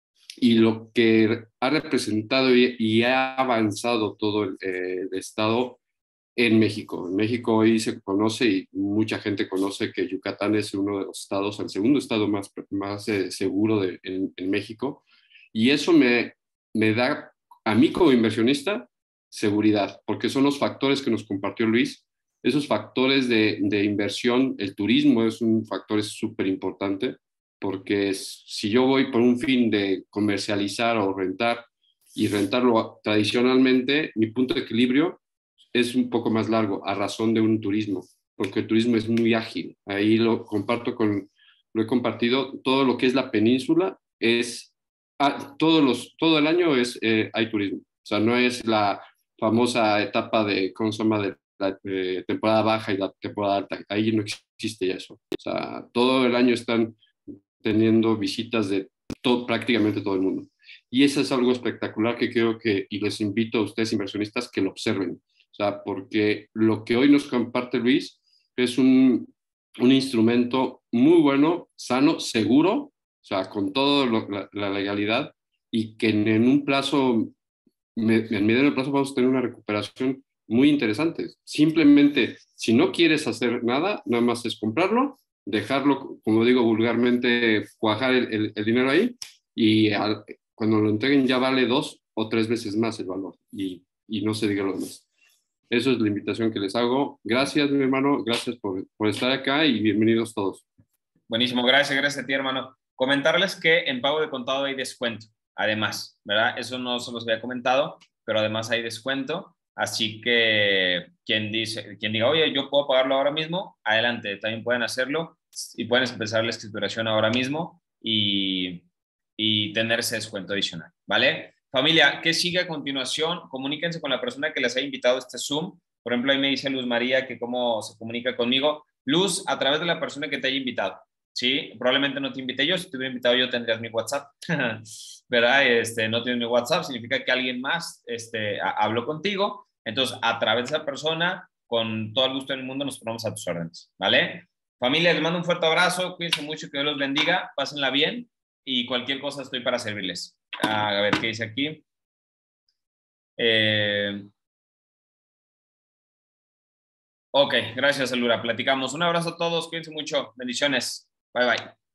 y lo que ha representado y, y ha avanzado todo el, eh, el estado en México. En México hoy se conoce y mucha gente conoce que Yucatán es uno de los estados, el segundo estado más, más eh, seguro de, en, en México. Y eso me, me da, a mí como inversionista, seguridad, porque son los factores que nos compartió Luis. Esos factores de, de inversión, el turismo es un factor súper importante. porque es, si yo voy por un fin de comercializar o rentar y rentarlo tradicionalmente, mi punto de equilibrio es un poco más largo a razón de un turismo, porque el turismo es muy ágil. Ahí lo comparto con, lo he compartido, todo lo que es la península es, ah, todos los, todo el año es, eh, hay turismo. O sea, no es la famosa etapa de, ¿cómo se llama?, de la eh, temporada baja y la temporada alta. Ahí no existe ya eso. O sea, todo el año están teniendo visitas de todo, prácticamente todo el mundo. Y eso es algo espectacular que creo que, y les invito a ustedes inversionistas que lo observen. O sea, porque lo que hoy nos comparte Luis es un, un instrumento muy bueno, sano, seguro, o sea, con toda la, la legalidad, y que en, en un plazo, me, en mediano plazo vamos a tener una recuperación muy interesante. Simplemente, si no quieres hacer nada, nada más es comprarlo, dejarlo, como digo vulgarmente, cuajar el, el, el dinero ahí, y al, cuando lo entreguen ya vale dos o tres veces más el valor, y, y no se diga lo demás. Eso es la invitación que les hago. Gracias, mi hermano, gracias por, por estar acá y bienvenidos todos. Buenísimo, gracias, gracias a ti, hermano. Comentarles que en pago de contado hay descuento, además, ¿verdad? Eso no se los había comentado, pero además hay descuento. Así que quien, dice, quien diga, oye, yo puedo pagarlo ahora mismo, adelante, también pueden hacerlo y pueden empezar la escrituración ahora mismo y, y tener ese descuento adicional, ¿vale? Familia, ¿qué sigue a continuación? Comuníquense con la persona que les ha invitado a este Zoom. Por ejemplo, ahí me dice Luz María que cómo se comunica conmigo. Luz, a través de la persona que te haya invitado. Sí, probablemente no te invité yo. Si te hubiera invitado yo, tendrías mi WhatsApp. ¿Verdad? Este, no tienes mi WhatsApp, significa que alguien más este, habló contigo. Entonces, a través de esa persona, con todo el gusto del mundo, nos ponemos a tus órdenes. ¿Vale? Familia, les mando un fuerte abrazo. Cuídense mucho, que Dios los bendiga. Pásenla bien. Y cualquier cosa estoy para servirles. A ver qué dice aquí. Eh... Ok, gracias, Elura. Platicamos. Un abrazo a todos. Cuídense mucho. Bendiciones. Bye, bye.